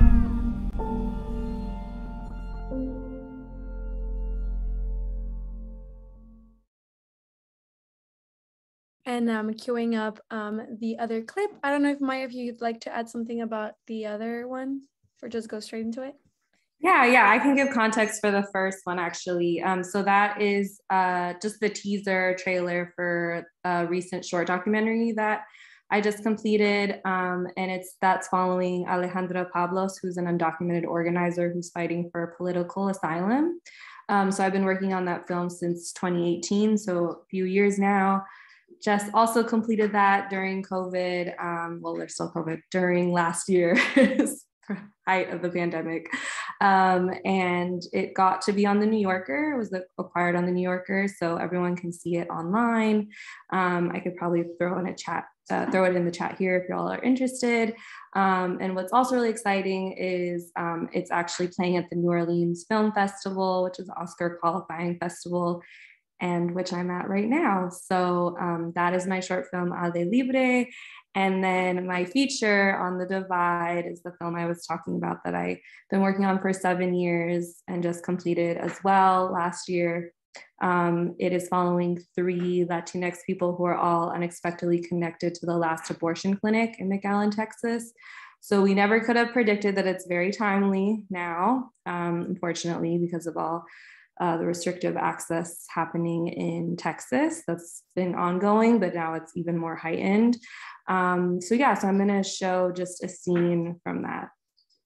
And I'm um, queuing up um, the other clip. I don't know if Maya, if you'd like to add something about the other one, or just go straight into it. Yeah, yeah, I can give context for the first one actually. Um, so that is uh, just the teaser trailer for a recent short documentary that I just completed. Um, and it's that's following Alejandra Pablos, who's an undocumented organizer who's fighting for political asylum. Um, so I've been working on that film since twenty eighteen, so a few years now. Just also completed that during COVID. Um, well, there's still COVID during last year, height of the pandemic. Um, and it got to be on the New Yorker. It was acquired on the New Yorker, so everyone can see it online. Um, I could probably throw in a chat, uh, throw it in the chat here if y'all are interested. Um, and what's also really exciting is um, it's actually playing at the New Orleans Film Festival, which is an Oscar qualifying festival, and which I'm at right now. So um, that is my short film, Ade Libre. And then my feature, On the Divide, is the film I was talking about that I've been working on for seven years and just completed as well last year. Um, it is following three Latinx people who are all unexpectedly connected to the last abortion clinic in McAllen, Texas. So we never could have predicted that it's very timely now, um, unfortunately, because of all Uh, the restrictive access happening in Texas. That's been ongoing, but now it's even more heightened. Um, so yeah, so I'm gonna show just a scene from that.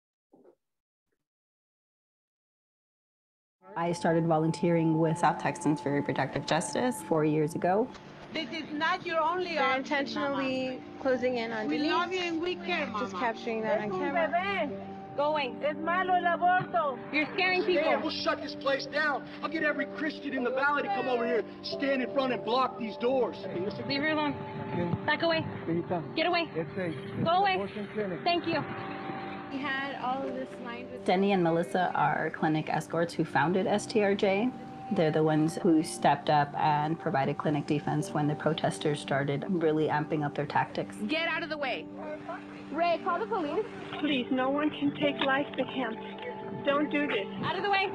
I started volunteering with South Texans for Reproductive Justice four years ago. This is not your only They're option, intentionally Mama. closing in on We Denise. love you and we care, Mama. Just capturing that on camera. Going. Es malo el aborto. You're scaring people. Stand, we'll shut this place down. I'll get every Christian in the valley to come over here, stand in front and block these doors. Leave her alone. Back away. Get away. Go away. Thank you. We had all of this lined with... Denny and Melissa are clinic escorts who founded S T R J. They're the ones who stepped up and provided clinic defense when the protesters started really amping up their tactics. Get out of the way. Ray, call the police. Please, no one can take life but him. Don't do this. Out of the way.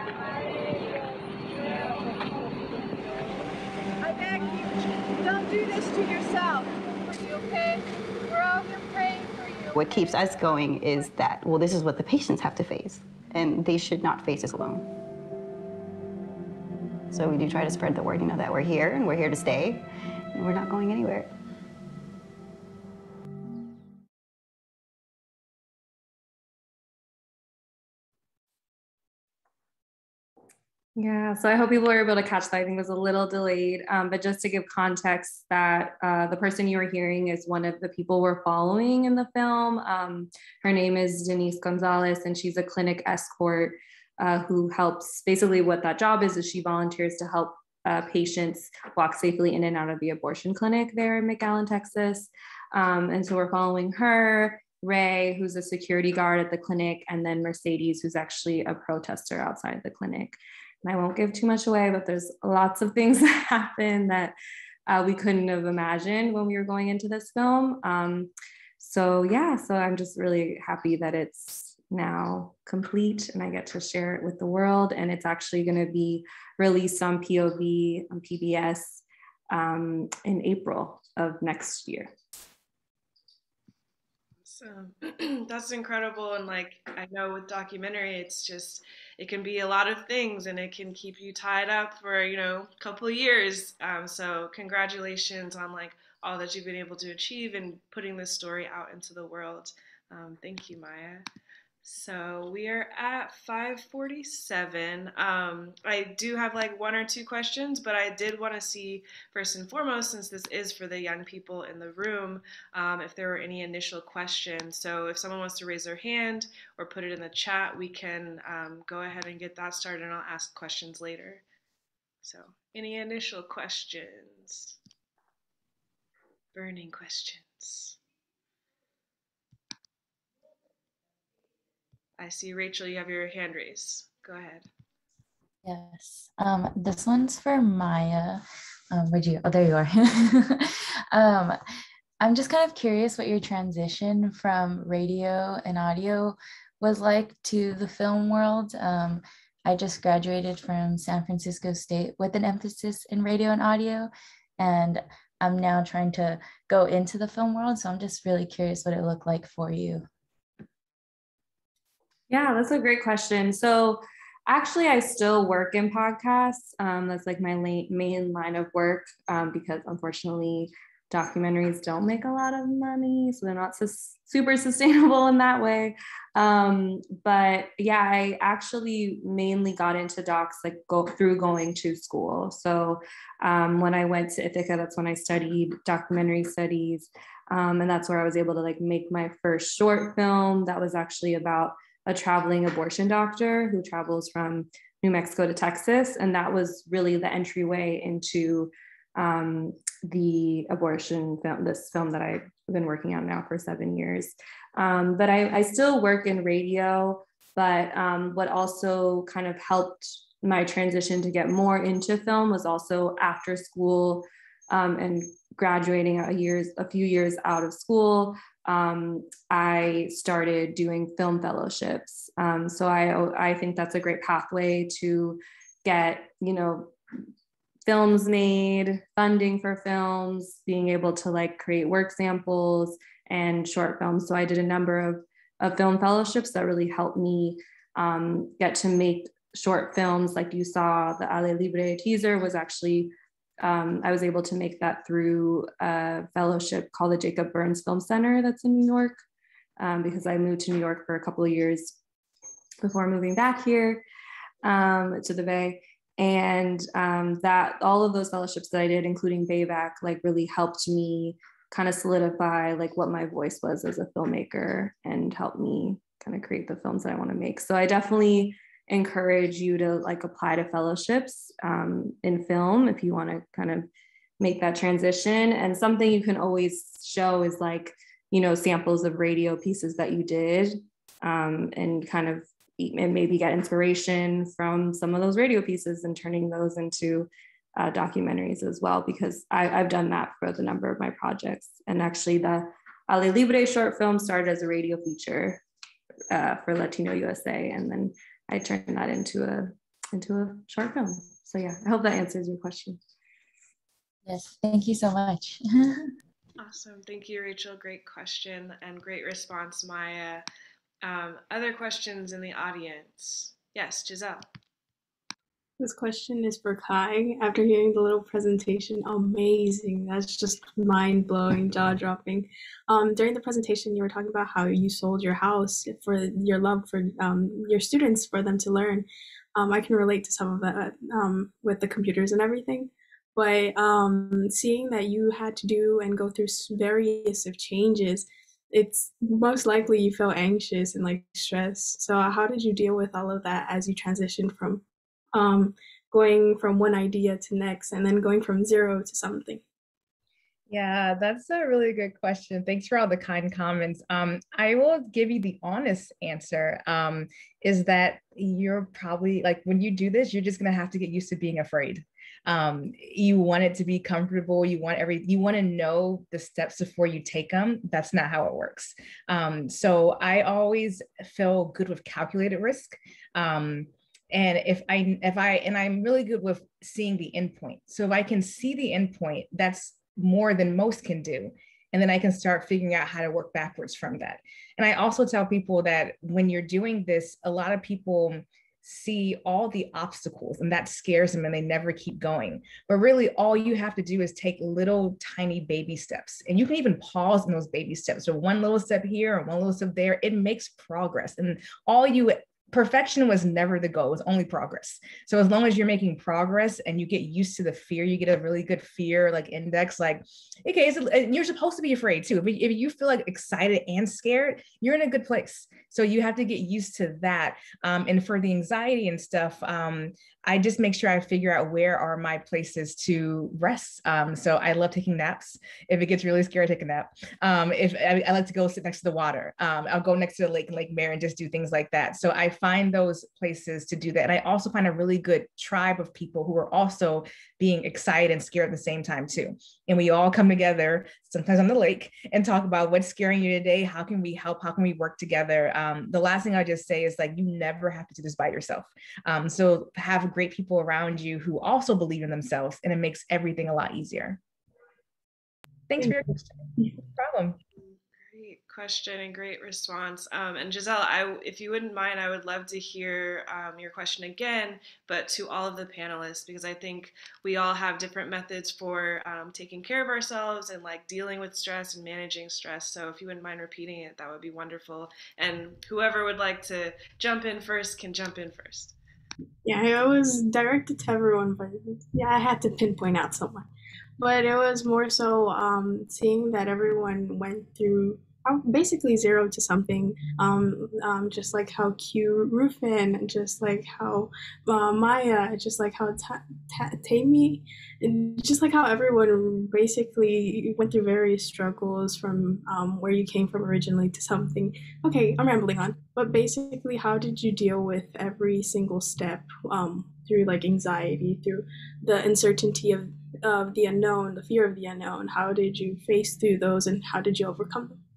I beg you, don't do this to yourself. Are you okay? We're all here praying for you. What keeps us going is that, well, this is what the patients have to face, and they should not face this alone. So we do try to spread the word, you know, that we're here and we're here to stay, and we're not going anywhere. Yeah, so I hope people were able to catch that. I think it was a little delayed, um, but just to give context that uh, the person you were hearing is one of the people we're following in the film. Um, her name is Denise Gonzalez, and she's a clinic escort uh, who helps, basically what that job is, is she volunteers to help uh, patients walk safely in and out of the abortion clinic there in McAllen, Texas. Um, and so we're following her, Ray, who's a security guard at the clinic, and then Mercedes, who's actually a protester outside the clinic. And I won't give too much away, but there's lots of things that happen that uh, we couldn't have imagined when we were going into this film. Um, so yeah, so I'm just really happy that it's now complete and I get to share it with the world. And it's actually going to be released on P O V, on P B S um, in April of next year. So that's incredible. And like, I know with documentary, it's just, it can be a lot of things and it can keep you tied up for, you know, a couple of years. Um, so congratulations on like all that you've been able to achieve and putting this story out into the world. Um, thank you, Maya. So we are at five forty-seven. Um, I do have like one or two questions, but I did want to see first and foremost, since this is for the young people in the room, um, if there were any initial questions. So if someone wants to raise their hand or put it in the chat, we can um, go ahead and get that started and I'll ask questions later. So any initial questions? Burning questions. I see, Rachel, you have your hand raised. Go ahead. Yes. Um, this one's for Maya. Um, where'd you? Oh, there you are. um, I'm just kind of curious what your transition from radio and audio was like to the film world. Um, I just graduated from San Francisco State with an emphasis in radio and audio, and I'm now trying to go into the film world. So I'm just really curious what it looked like for you. Yeah, that's a great question. So actually, I still work in podcasts. Um, that's like my main line of work um, because unfortunately, documentaries don't make a lot of money. So they're not so super sustainable in that way. Um, but yeah, I actually mainly got into docs like go through going to school. So um, when I went to Ithaca, that's when I studied documentary studies. Um, and that's where I was able to like make my first short film that was actually about a traveling abortion doctor who travels from New Mexico to Texas. And that was really the entryway into um, the abortion film, this film that I've been working on now for seven years. Um, but I, I still work in radio, but um, what also kind of helped my transition to get more into film was also after school um, and graduating a, years, a few years out of school. Um, I started doing film fellowships. Um, so I, I think that's a great pathway to get, you know, films made, funding for films, being able to like create work samples and short films. So I did a number of, of film fellowships that really helped me um, get to make short films. Like you saw, the Ale Libre teaser was actually Um, I was able to make that through a fellowship called the Jacob Burns Film Center that's in New York, um, because I moved to New York for a couple of years before moving back here. um, to the Bay. And um, that all of those fellowships that I did, including B A V C, like really helped me kind of solidify like what my voice was as a filmmaker and helped me kind of create the films that I want to make. So I definitely encourage you to like apply to fellowships um, in film if you want to kind of make that transition. And something you can always show is like, you know, samples of radio pieces that you did um, and kind of and maybe get inspiration from some of those radio pieces and turning those into uh, documentaries as well, because I, I've done that for the number of my projects. And actually the Ale Libre short film started as a radio feature uh, for Latino U S A. And then I turned that into a, into a short film. So yeah, I hope that answers your question. Yes, thank you so much. Awesome, thank you, Rachel. Great question and great response, Maya. Um, other questions in the audience? Yes, Giselle. This question is for Kai. After hearing the little presentation, amazing. That's just mind-blowing, jaw-dropping. Um, during the presentation, you were talking about how you sold your house for your love for um, your students, for them to learn. Um, I can relate to some of that um, with the computers and everything. But um, seeing that you had to do and go through various changes, it's most likely you felt anxious and like stressed. So how did you deal with all of that as you transitioned from um, going from one idea to next and then going from zero to something? Yeah, that's a really good question. Thanks for all the kind comments. Um, I will give you the honest answer, um, is that you're probably like, when you do this, you're just gonna have to get used to being afraid. Um, you want it to be comfortable. You want every, you want to know the steps before you take them. That's not how it works. Um, so I always feel good with calculated risk. Um, and if I, if I, and I'm really good with seeing the endpoint. So if I can see the endpoint, that's more than most can do. And then I can start figuring out how to work backwards from that. And I also tell people that when you're doing this, a lot of people see all the obstacles and that scares them and they never keep going. But really all you have to do is take little tiny baby steps, and you can even pause in those baby steps. So one little step here and one little step there, it makes progress. And all you perfection was never the goal, it was only progress. So as long as you're making progress and you get used to the fear, you get a really good fear like index, like, okay, so you're supposed to be afraid too. If, if you feel like excited and scared, you're in a good place. So you have to get used to that. Um, and for the anxiety and stuff, um, I just make sure I figure out where are my places to rest. Um, so I love taking naps. If it gets really scary, I take a nap. Um, if I, I like to go sit next to the water, um, I'll go next to the lake and Lake Mare and just do things like that. So I find those places to do that. And I also find a really good tribe of people who are also being excited and scared at the same time too. And we all come together, sometimes on the lake, and talk about what's scaring you today. How can we help? How can we work together? Um, the last thing I just say is like, you never have to do this by yourself. Um, so have great people around you who also believe in themselves, and it makes everything a lot easier. Thanks for your question. No problem. Great question and great response. Um, and Giselle, I, if you wouldn't mind, I would love to hear um, your question again, but to all of the panelists, because I think we all have different methods for um, taking care of ourselves and like dealing with stress and managing stress. So if you wouldn't mind repeating it, that would be wonderful. And whoever would like to jump in first can jump in first. Yeah, it was directed to everyone, but yeah, I had to pinpoint out someone. But it was more so um, seeing that everyone went through basically zero to something, um, um, just like how Q Ruffin, just like how uh, Maya, just like how ta ta Taimi, and just like how everyone basically went through various struggles from um, where you came from originally to something. Okay, I'm rambling on, but basically, how did you deal with every single step um, through like anxiety, through the uncertainty of, of the unknown, the fear of the unknown? How did you face through those, and how did you overcome them?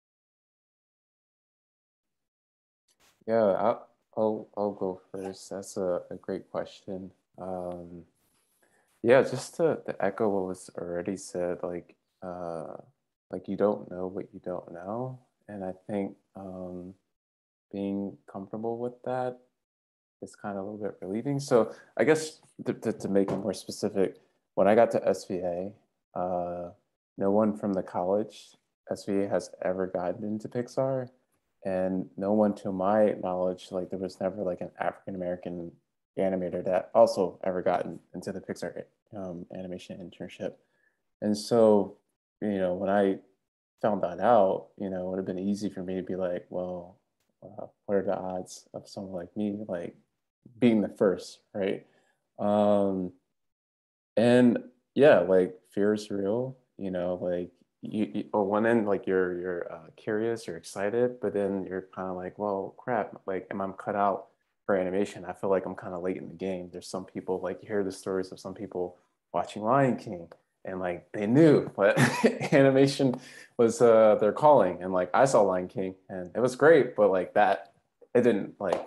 Yeah, I'll, I'll, I'll go first. That's a, a great question. Um, yeah, just to, to echo what was already said, like, uh, like you don't know what you don't know. And I think um, being comfortable with that is kind of a little bit relieving. So I guess to, to, to make it more specific, when I got to S V A, uh, no one from the college S V A has ever gotten into Pixar. And no one, to my knowledge, like there was never like an African-American animator that also ever got in, into the Pixar um, animation internship. And so, you know, when I found that out, you know, it would have been easy for me to be like, well, uh, what are the odds of someone like me, like being the first, right? Um, and yeah, like fear is real, you know, like you, you on one end, like you're, you're uh, curious, you're excited, but then you're kind of like, well, crap, like, am I cut out for animation? I feel like I'm kind of late in the game. There's some people, like you hear the stories of some people watching Lion King and like they knew, but animation was uh, their calling. And like I saw Lion King and it was great, but like that, it didn't like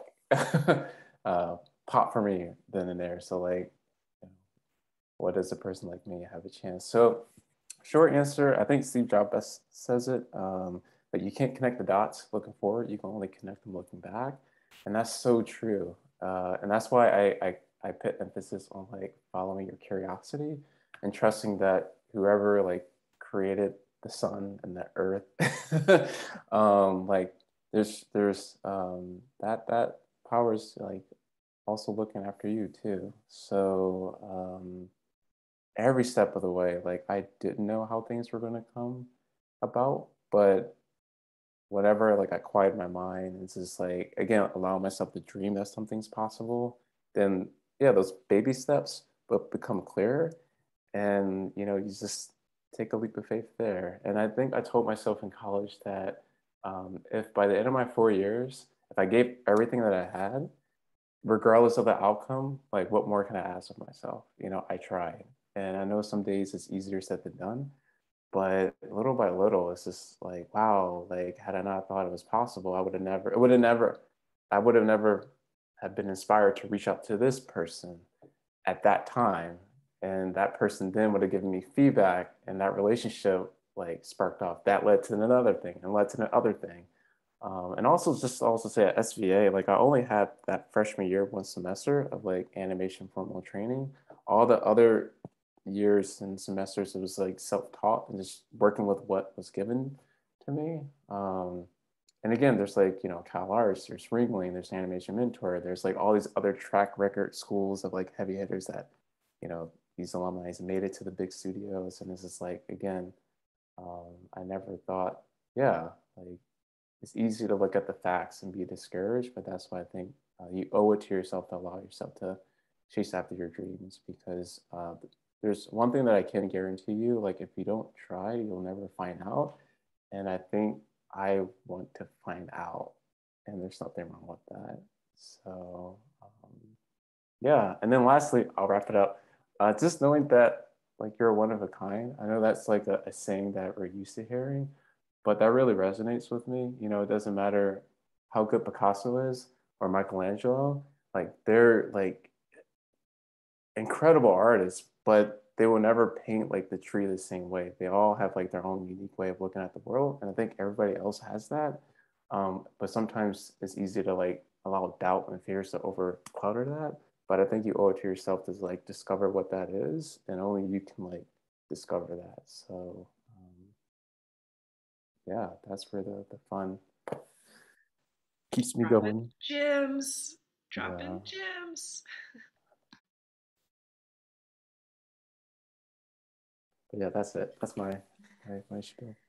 uh, pop for me then and there. So like, what does a person like me have a chance? So short answer, I think Steve Jobs best says it, um, that you can't connect the dots looking forward, you can only connect them looking back. And that's so true. Uh, and that's why I, I, I put emphasis on like following your curiosity and trusting that whoever like created the sun and the earth, um, like there's, there's um, that, that power is like also looking after you too. So, um, every step of the way, like I didn't know how things were going to come about, but whatever, like I quieted my mind. It's just like, again, allow myself to dream that something's possible. Then yeah, those baby steps, but become clearer. And, you know, you just take a leap of faith there. And I think I told myself in college that um, if by the end of my four years, if I gave everything that I had, regardless of the outcome, like what more can I ask of myself? You know, I tried. And I know some days it's easier said than done, but little by little, it's just like, wow, like had I not thought it was possible, I would have never, it would have never, I would have never have been inspired to reach out to this person at that time. And that person then would have given me feedback, and that relationship like sparked off. That led to another thing and led to another thing. Um, and also just also say at S V A, like I only had that freshman year, one semester of like animation formal training. All the other years and semesters, it was like self-taught and just working with what was given to me. Um, and again, there's like, you know, CalArts, there's Ringling, there's Animation Mentor, there's like all these other track record schools of like heavy hitters that, you know, these alumni made it to the big studios. And this is like, again, um, I never thought, yeah, like it's easy to look at the facts and be discouraged, but that's why I think uh, you owe it to yourself to allow yourself to chase after your dreams, because uh, there's one thing that I can guarantee you, like if you don't try, you'll never find out. And I think I want to find out, and there's nothing wrong with that. So um, yeah, and then lastly, I'll wrap it up. Uh, just knowing that like you're one of a kind. I know that's like a, a saying that we're used to hearing, but that really resonates with me. You know, it doesn't matter how good Picasso is or Michelangelo, like they're like incredible artists, but they will never paint like the tree the same way. They all have like their own unique way of looking at the world. And I think everybody else has that. Um, but sometimes it's easy to like allow doubt and fears to overcloud that. But I think you owe it to yourself to like discover what that is, and only you can like discover that. So um, yeah, that's where the, the fun keeps me Dropping going. Gems, dropping Yeah. gems. But yeah, that's it. That's my my, my spiel.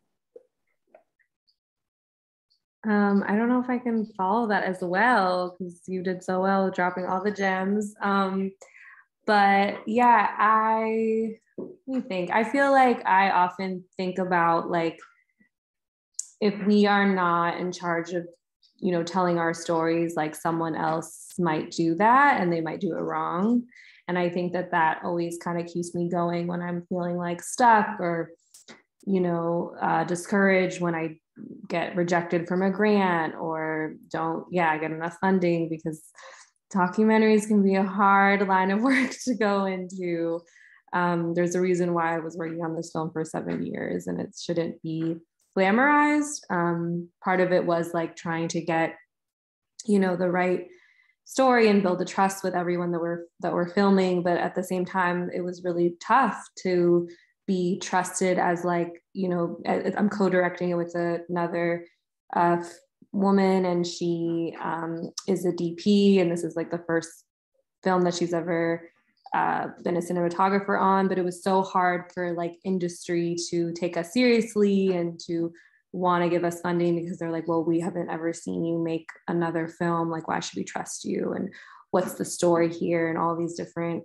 Um, I don't know if I can follow that as well, because you did so well dropping all the gems. Um, but yeah, I let me think. I feel like I often think about like if we are not in charge of, you know, telling our stories, like someone else might do that and they might do it wrong. And I think that that always kind of keeps me going when I'm feeling like stuck or, you know, uh, discouraged when I get rejected from a grant or don't, yeah, get enough funding, because documentaries can be a hard line of work to go into. Um, there's a reason why I was working on this film for seven years and it shouldn't be glamorized. Um, part of it was like trying to get, you know, the right story and build a trust with everyone that we're that we're filming. But at the same time, it was really tough to be trusted as like, you know, I'm co-directing it with another uh, woman, and she um, is a D P, and this is like the first film that she's ever uh, been a cinematographer on, but it was so hard for like industry to take us seriously and to want to give us funding, because they're like, well, we haven't ever seen you make another film. Like, why should we trust you? And what's the story here? And all these different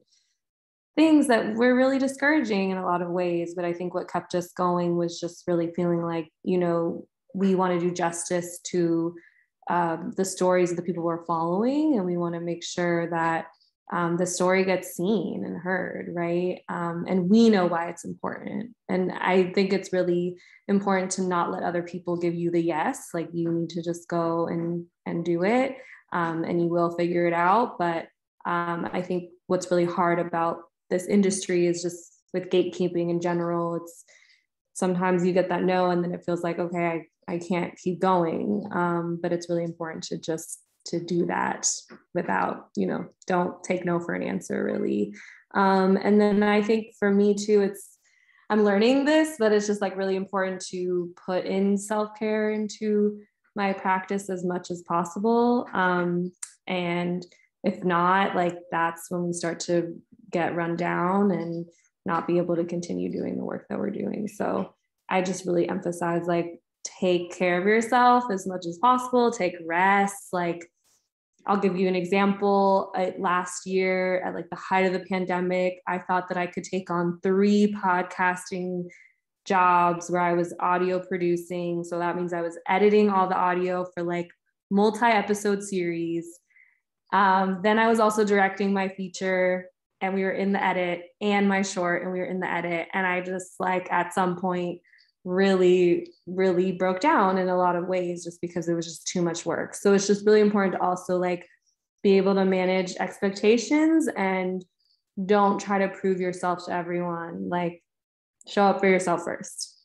things that were really discouraging in a lot of ways. But I think what kept us going was just really feeling like, you know, we want to do justice to um, the stories of the people we're following. And we want to make sure that um, the story gets seen and heard, right? Um, and we know why it's important. And I think it's really important to not let other people give you the yes, like you need to just go and, and do it. Um, and you will figure it out. But um, I think what's really hard about this industry is just with gatekeeping in general. It's sometimes you get that no, and then it feels like, okay, I, I can't keep going. Um, but it's really important to just to do that without, you know, don't take no for an answer, really. Um, and then I think for me too, it's, I'm learning this, but it's just like really important to put in self-care into my practice as much as possible. Um, and if not, like that's when we start to get run down and not be able to continue doing the work that we're doing. So I just really emphasize like, take care of yourself as much as possible, take rest. Like I'll give you an example. Uh, last year at like the height of the pandemic, I thought that I could take on three podcasting jobs where I was audio producing. So that means I was editing all the audio for like multi-episode series. Um, then I was also directing my feature, and we were in the edit, and my short, and we were in the edit. And I just like at some point really, really broke down in a lot of ways just because it was just too much work. So it's just really important to also like be able to manage expectations and don't try to prove yourself to everyone. Like show up for yourself first.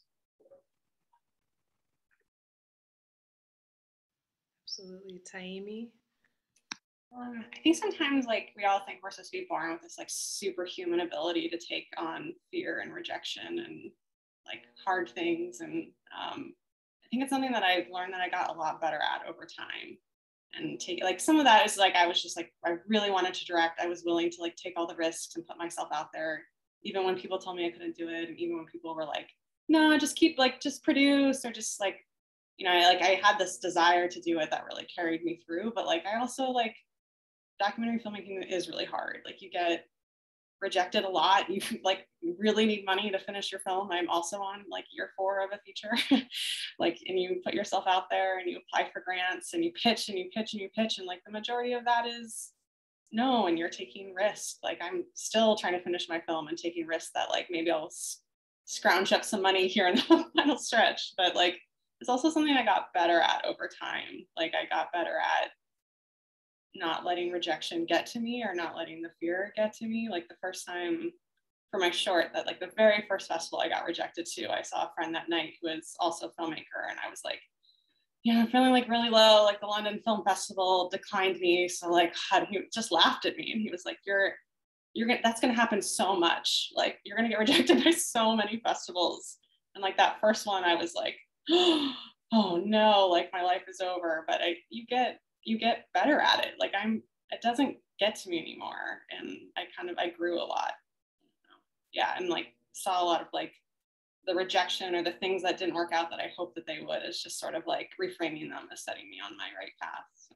Absolutely. Taimi? Um, I think sometimes like we all think we're supposed to be born with this like superhuman ability to take on fear and rejection and like hard things. And um, I think it's something that I've learned that I got a lot better at over time. And take like some of that is like I was just like I really wanted to direct. I was willing to like take all the risks and put myself out there, even when people told me I couldn't do it, and even when people were like, "No, just keep like just produce," or just like, you know, like I had this desire to do it that really carried me through. But like I also like documentary filmmaking is really hard. Like you get rejected a lot. You like really need money to finish your film. I'm also on like year four of a feature. Like, and you put yourself out there and you apply for grants and you pitch and you pitch and you pitch. And like the majority of that is no, and you're taking risks. Like I'm still trying to finish my film and taking risks that like maybe I'll s- scrounge up some money here in the final stretch. But like, it's also something I got better at over time. Like I got better at not letting rejection get to me or not letting the fear get to me. Like the first time for my short, that like the very first festival I got rejected to, I saw a friend that night who was also a filmmaker, and I was like, yeah, I'm feeling like really low, like the London Film Festival declined me. So like, how, he just laughed at me, and he was like, you're, you're gonna, that's gonna happen so much. Like you're gonna get rejected by so many festivals. And like that first one, I was like, oh no, like my life is over. But I, you get, you get better at it. Like I'm, it doesn't get to me anymore. And I kind of, I grew a lot. Yeah. And like saw a lot of like the rejection or the things that didn't work out that I hoped that they would, is just sort of like reframing them as setting me on my right path. So.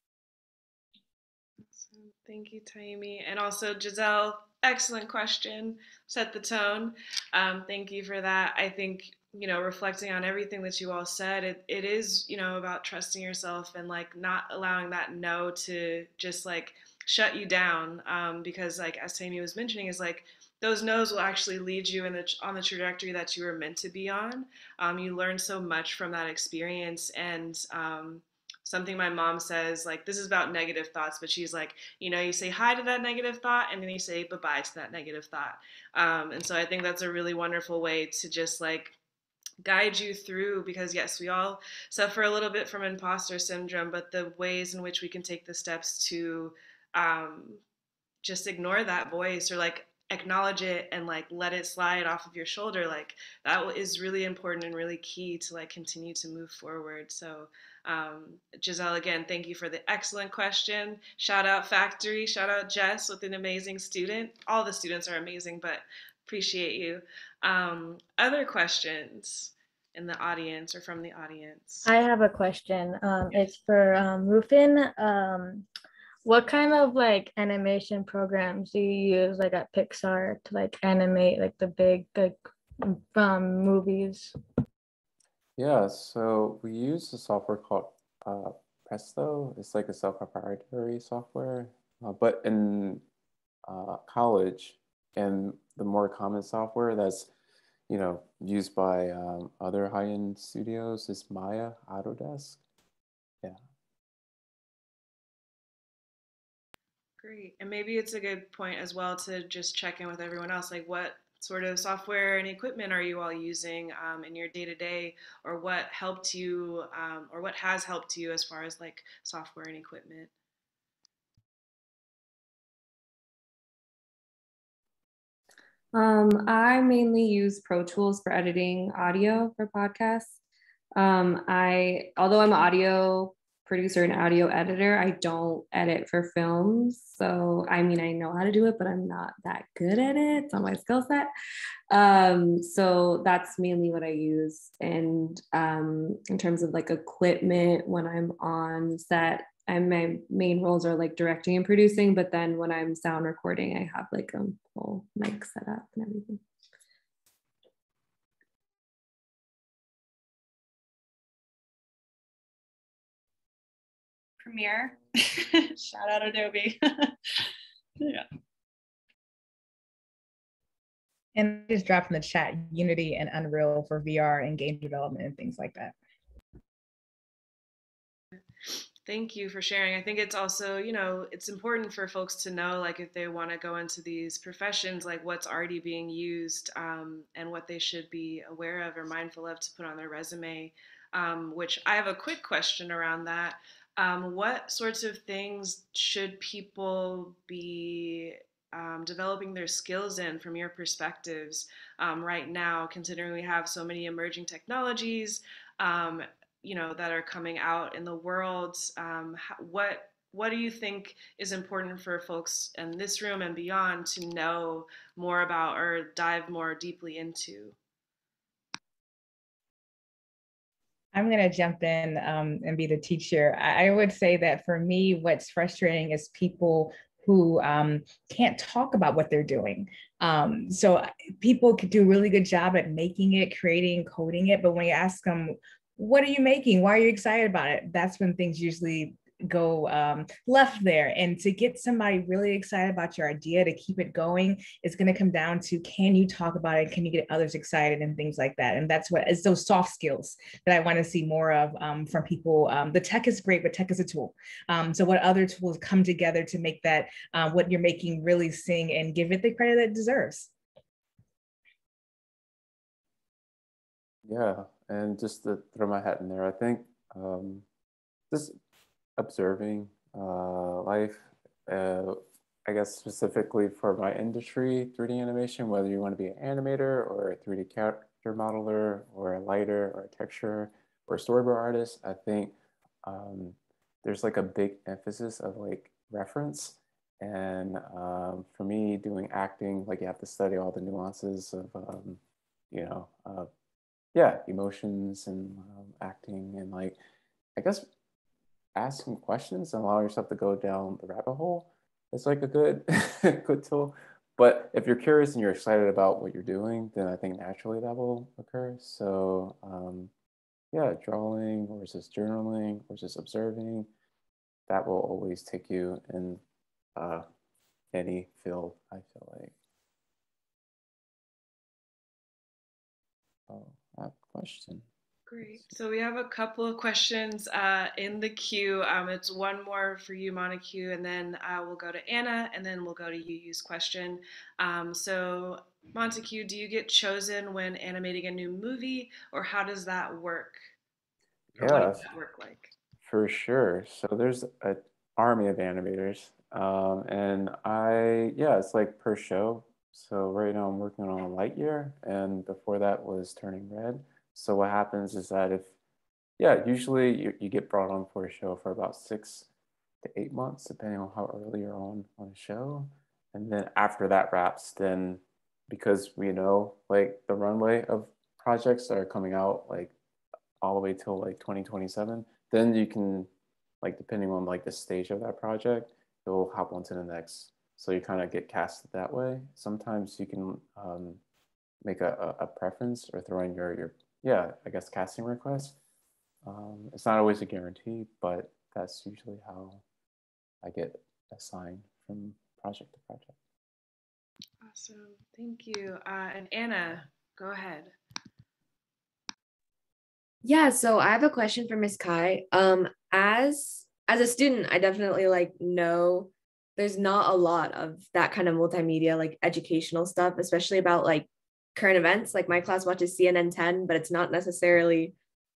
Awesome. Thank you, Taimi. And also Giselle, excellent question. Set the tone. Um, thank you for that. I think, you know, reflecting on everything that you all said, it, it is, you know, about trusting yourself and like not allowing that no to just like shut you down. Um, because like, as Taimi was mentioning, is like, those no's will actually lead you in the, on the trajectory that you were meant to be on. Um, you learn so much from that experience. And um, something my mom says, like, this is about negative thoughts, but she's like, you know, you say hi to that negative thought and then you say bye-bye to that negative thought. Um, and so I think that's a really wonderful way to just like guide you through, because yes, we all suffer a little bit from imposter syndrome, but the ways in which we can take the steps to um, just ignore that voice, or like acknowledge it and like let it slide off of your shoulder, like that is really important and really key to like continue to move forward. So um, Giselle, again, thank you for the excellent question. Shout out Factory, shout out Jess with an amazing student. All the students are amazing, but appreciate you. Um, other questions in the audience or from the audience? I have a question. Um, it's for um, Ruffin. Um, what kind of like animation programs do you use like at Pixar to like animate like the big like um, movies? Yeah, so we use a software called uh, Presto. It's like a self-proprietary software, uh, but in uh, college and the more common software that's you know used by um, other high-end studios is Maya Autodesk. Yeah. Great. And maybe it's a good point as well to just check in with everyone else. Like, what sort of software and equipment are you all using um, in your day-to-day, or what helped you, um, or what has helped you as far as like software and equipment? Um, I mainly use Pro Tools for editing audio for podcasts. Um, I, although I'm an audio producer and audio editor, I don't edit for films. So, I mean, I know how to do it, but I'm not that good at it. It's not my skill set. Um, so that's mainly what I use. And um, in terms of like equipment, when I'm on set, and my main roles are like directing and producing, but then when I'm sound recording, I have like a whole mic set up and everything. Premiere. Shout out Adobe. Yeah. And just dropped in the chat Unity and Unreal for V R and game development and things like that. Thank you for sharing. I think it's also, you know, it's important for folks to know, like, if they want to go into these professions, like what's already being used um, and what they should be aware of or mindful of to put on their resume, um, which I have a quick question around that. Um, what sorts of things should people be um, developing their skills in from your perspectives um, right now, considering we have so many emerging technologies, um, you know, that are coming out in the world? Um, how, what what do you think is important for folks in this room and beyond to know more about or dive more deeply into? I'm going to jump in um, and be the teacher. I, I would say that for me, what's frustrating is people who um, can't talk about what they're doing. Um, so people could do a really good job at making it, creating, coding it, but when you ask them, what are you making? Why are you excited about it? That's when things usually go um, left there. And to get somebody really excited about your idea, to keep it going, it's going to come down to, can you talk about it? Can you get others excited and things like that? And that's what, it's those soft skills that I want to see more of um, from people. Um, the tech is great, but tech is a tool. Um, so what other tools come together to make that, uh, what you're making really sing and give it the credit that it deserves? Yeah, and just to throw my hat in there, I think um, just observing uh, life, uh, I guess specifically for my industry, three D animation, whether you want to be an animator or a three D character modeler or a lighter or a texture or a storyboard artist, I think um, there's like a big emphasis of like reference. And um, for me, doing acting, like you have to study all the nuances of, um, you know, uh, yeah, emotions and um, acting and like, I guess asking questions and allow yourself to go down the rabbit hole is like a good, good tool. But if you're curious and you're excited about what you're doing, then I think naturally that will occur. So um, yeah, drawing versus journaling versus observing, that will always take you in uh, any field, I feel like. Oh, that question. Great. So we have a couple of questions uh, in the queue. Um, it's one more for you, MontaQue, and then uh, we'll go to Anna, and then we'll go to Yu's question. Um, so MontaQue, do you get chosen when animating a new movie, or how does that work? Or what Yeah, does that work like? for sure. So there's an army of animators. Um, and I, yeah, it's like per show. So right now I'm working on Lightyear, and before that was Turning Red. So what happens is that if, yeah, usually you, you get brought on for a show for about six to eight months, depending on how early you're on on a show. And then after that wraps, then because we know like the runway of projects that are coming out like all the way till like twenty twenty-seven, then you can, like depending on like the stage of that project, it will hop on to the next. So you kind of get casted that way. Sometimes you can um, make a, a, a preference or throw in your, your, yeah, I guess casting request. Um, it's not always a guarantee, but that's usually how I get assigned from project to project. Awesome, thank you. Uh, and Anna, go ahead. Yeah, so I have a question for Miz Kai. Um, as as a student, I definitely like know there's not a lot of that kind of multimedia, like educational stuff, especially about like current events. Like my class watches C N N ten, but it's not necessarily,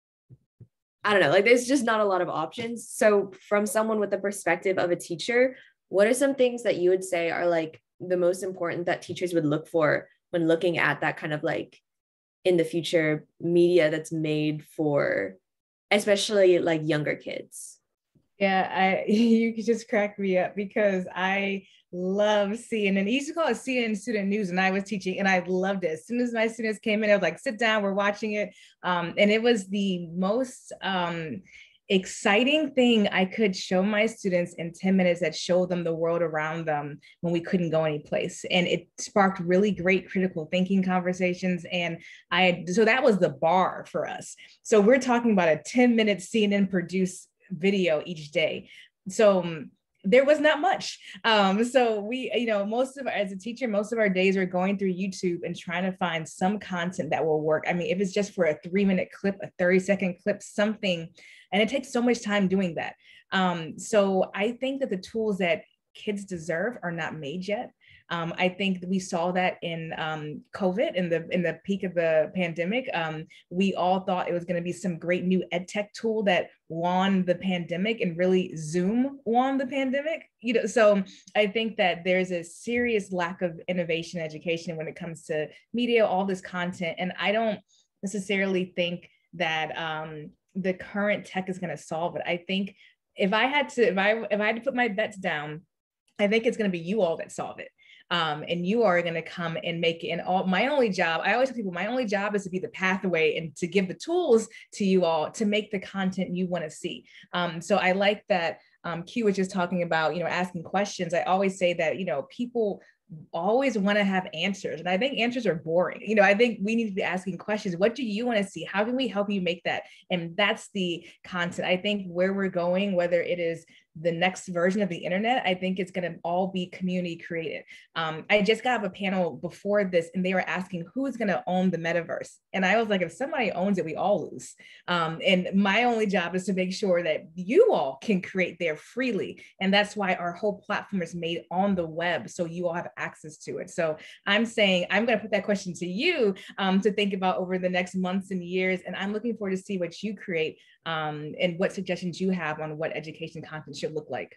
I don't know, like there's just not a lot of options. So from someone with the perspective of a teacher, what are some things that you would say are like the most important that teachers would look for when looking at that kind of like in the future media that's made for especially like younger kids? Yeah, I you could just crack me up because I love C N N. He used to call it C N N Student News, and I was teaching, and I loved it. As soon as my students came in, I was like, "Sit down, we're watching it," um, and it was the most um, exciting thing I could show my students in ten minutes that showed them the world around them when we couldn't go anyplace. And it sparked really great critical thinking conversations. And I so that was the bar for us. So we're talking about a ten minute C N N produced video each day. So um, there was not much. Um, so we, you know, most of, as a teacher, most of our days are going through YouTube and trying to find some content that will work. I mean, if it's just for a three minute clip, a thirty second clip, something, and it takes so much time doing that. Um, so I think that the tools that kids deserve are not made yet. Um, I think we saw that in um, COVID, in the in the peak of the pandemic. Um, we all thought it was going to be some great new ed tech tool that won the pandemic, and really Zoom won the pandemic. You know, so I think that there's a serious lack of innovation in education when it comes to media, all this content, and I don't necessarily think that um, the current tech is going to solve it. I think if I had to, if I if I had to put my bets down, I think it's going to be you all that solve it. Um, and you are going to come and make it. And all my only job, I always tell people, my only job is to be the pathway and to give the tools to you all to make the content you want to see. Um, so I like that um, Q was just talking about, you know, asking questions. I always say that, you know, people always want to have answers. And I think answers are boring. You know, I think we need to be asking questions. What do you want to see? How can we help you make that? And that's the content. I think where we're going, whether it is the next version of the internet, I think it's going to all be community created. Um, I just got a panel before this, and they were asking who's going to own the metaverse. And I was like, if somebody owns it, we all lose. Um, and my only job is to make sure that you all can create there freely. And that's why our whole platform is made on the web, so you all have access to it. So I'm saying, I'm going to put that question to you um, to think about over the next months and years. And I'm looking forward to see what you create um, and what suggestions you have on what education content should look like.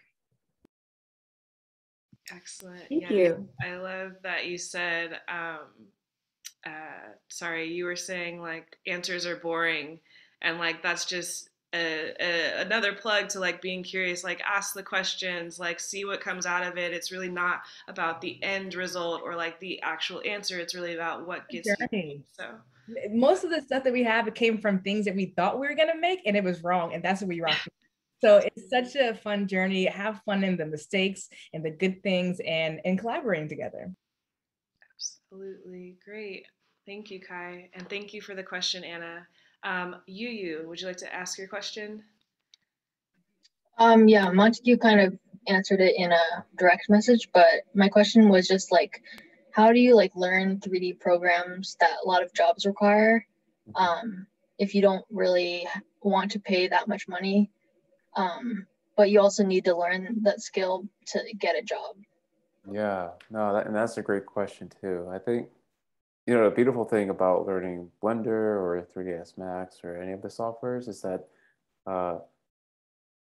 Excellent. Thank yeah, you. I love that you said, um, uh, sorry, you were saying like answers are boring, and like that's just a, a, another plug to like being curious, like ask the questions, like see what comes out of it. It's really not about the end result or like the actual answer. It's really about what gets you. So most of the stuff that we have, it came from things that we thought we were going to make, and it was wrong, and that's what we rocked. So it's such a fun journey. Have fun in the mistakes and the good things, and and collaborating together. Absolutely. Great. Thank you, Kai. And thank you for the question, Anna. Um, Yu Yu, would you like to ask your question? Um, yeah, MontaQue kind of answered it in a direct message, but my question was just like, how do you like learn three D programs that a lot of jobs require um, if you don't really want to pay that much money, um, but you also need to learn that skill to get a job? Yeah, no, that, and that's a great question too. I think, you know, the beautiful thing about learning Blender or three D S Max or any of the softwares is that, uh,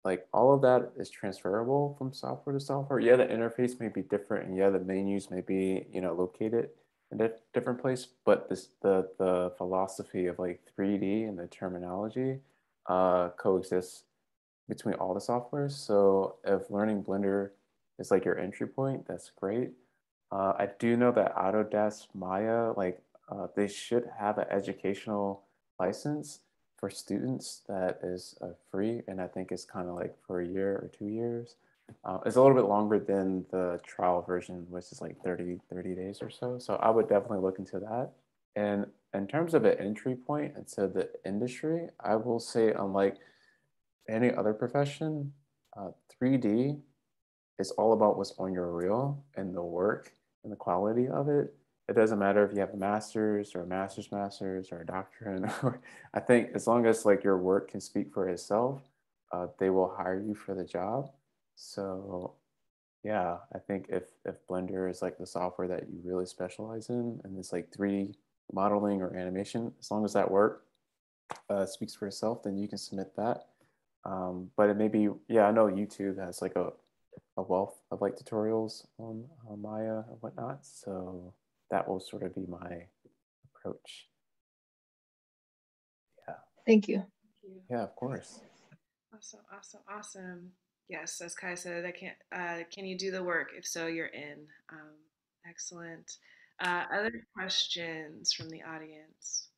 like all of that is transferable from software to software. Yeah, the interface may be different, and yeah, the menus may be, you know, located in a different place, but this the the philosophy of like three D and the terminology uh, coexists between all the softwares. So if learning Blender is like your entry point, that's great. Uh, I do know that Autodesk Maya, like uh, they should have an educational license for students that is uh, free, and I think it's kind of like for a year or two years. Uh, it's a little bit longer than the trial version, which is like thirty, thirty days or so. So I would definitely look into that. And in terms of an entry point into the industry, I will say unlike any other profession, uh, three D is all about what's on your reel and the work and the quality of it. It doesn't matter if you have a master's or a master's master's or a doctorate. Or I think as long as like your work can speak for itself, uh, they will hire you for the job. So yeah, I think if, if Blender is like the software that you really specialize in, and it's like three D modeling or animation, as long as that work uh, speaks for itself, then you can submit that. Um, but it may be, yeah, I know YouTube has like a, a wealth of like tutorials on, on Maya and whatnot. So that will sort of be my approach. Yeah. Thank you. Yeah, of course. Awesome, awesome, awesome. Yes, as Kai said, I can't. Uh, can you do the work? If so, you're in. Um, excellent. Uh, other questions from the audience?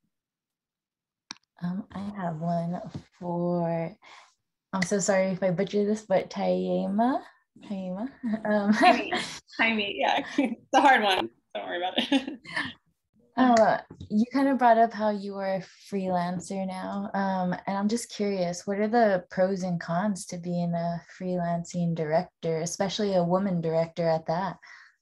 Um, I have one for, I'm so sorry if I butcher this, but Taima. Taima. Um, Taimi, Taimi, yeah, it's a hard one. Don't worry about it. Uh, you kind of brought up how you were a freelancer now, um, and I'm just curious, what are the pros and cons to being a freelancing director, especially a woman director at that?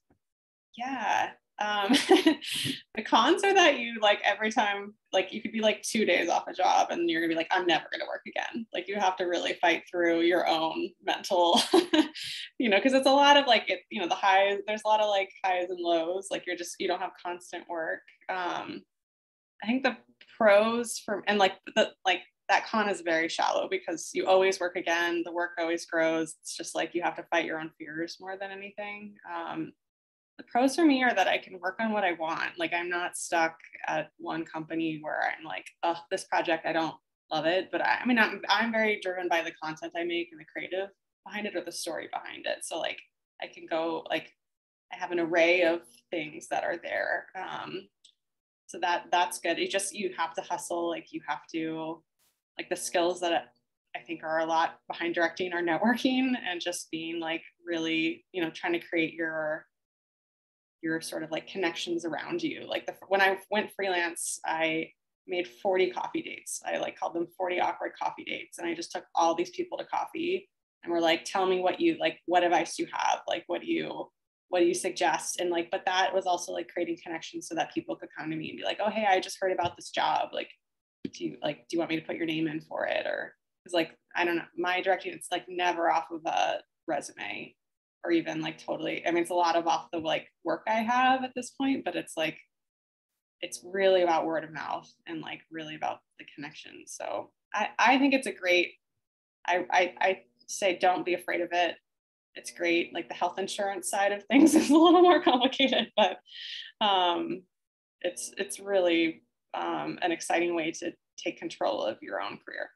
Yeah. Um, the cons are that you like every time, like you could be like two days off a job and you're gonna be like, I'm never gonna work again. Like you have to really fight through your own mental, you know, because it's a lot of like, it, you know, the highs, there's a lot of like highs and lows. Like you're just, you don't have constant work. Um, I think the pros for, and like the, like that con is very shallow because you always work again, the work always grows. It's just like you have to fight your own fears more than anything. Um, The pros for me are that I can work on what I want. Like I'm not stuck at one company where I'm like, oh, this project, I don't love it. But I, I mean, I'm, I'm very driven by the content I make and the creative behind it or the story behind it. So like I can go, like I have an array of things that are there. Um, so that that's good. It just, you have to hustle. Like you have to, like the skills that I think are a lot behind directing are networking and just being like really, you know, trying to create your your sort of like connections around you. Like the, when I went freelance, I made forty coffee dates. I like called them forty awkward coffee dates. And I just took all these people to coffee and we're like, tell me what you like, what advice do you have? Like, what do you, what do you suggest? And like, but that was also like creating connections so that people could come to me and be like, oh, hey, I just heard about this job. Like, do you like, do you want me to put your name in for it? Or it's like, I don't know, my directing, it's like never off of a resume. Or even like totally, I mean, it's a lot of off the like work I have at this point, but it's like, it's really about word of mouth and like really about the connection. So I, I think it's a great, I, I, I say, don't be afraid of it. It's great. Like the health insurance side of things is a little more complicated, but um, it's, it's really um, an exciting way to take control of your own career.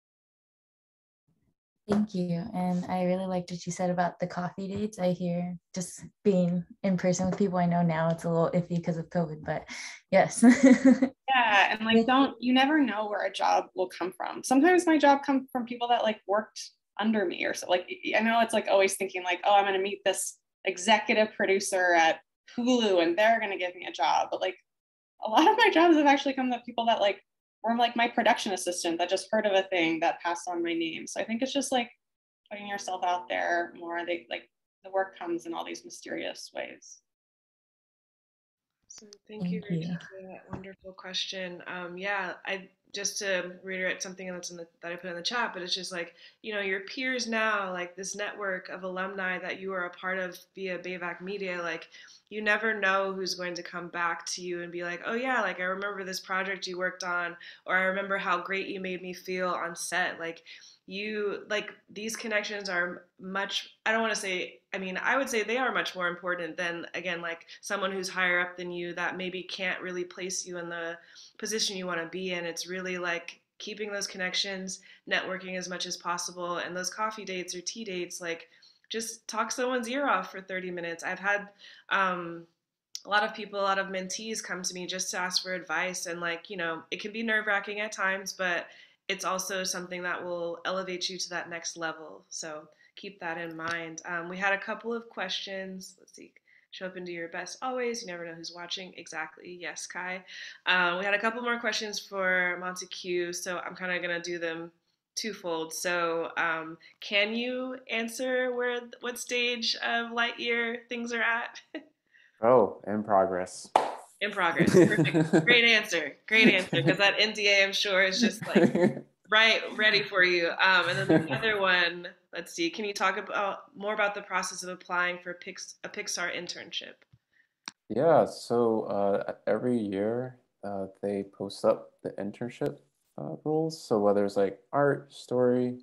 Thank you. And I really liked what you said about the coffee dates. I hear just being in person with people I know now, it's a little iffy because of COVID, but yes. Yeah. And like, don't, you never know where a job will come from. Sometimes my job comes from people that like worked under me or so. Like, I know it's like always thinking like, oh, I'm going to meet this executive producer at Hulu and they're going to give me a job. But like a lot of my jobs have actually come to people that like, or like my production assistant that just heard of a thing that passed on my name. So I think it's just like putting yourself out there more. They like the work comes in all these mysterious ways. So thank, thank you, Rachel, for that wonderful question. Um, yeah, I just to reiterate something that's in the, that I put in the chat, but it's just like, you know, your peers now, like this network of alumni that you are a part of via B A V C Media, like you never know who's going to come back to you and be like, oh yeah, like I remember this project you worked on, or I remember how great you made me feel on set. Like you, like these connections are much, I don't want to say, I mean, I would say they are much more important than, again, like someone who's higher up than you that maybe can't really place you in the position you want to be in. It's really like keeping those connections, networking as much as possible, and those coffee dates or tea dates, like just talk someone's ear off for thirty minutes. I've had um, a lot of people, a lot of mentees come to me just to ask for advice, and like, you know, it can be nerve wracking at times, but it's also something that will elevate you to that next level. So keep that in mind. Um, we had a couple of questions. Let's see. Show up and do your best always. You never know who's watching. Exactly. Yes, Kai. Um, we had a couple more questions for MontaQue, so I'm kind of going to do them twofold. So um, can you answer where what stage of light year things are at? Oh, in progress. In progress. Perfect. Great answer. Great answer. Because that N D A, I'm sure, is just like right, ready for you. Um, and then the other one, let's see. Can you talk about more about the process of applying for Pix, a Pixar internship? Yeah. So uh, every year uh, they post up the internship uh, rules. So whether it's like art, story,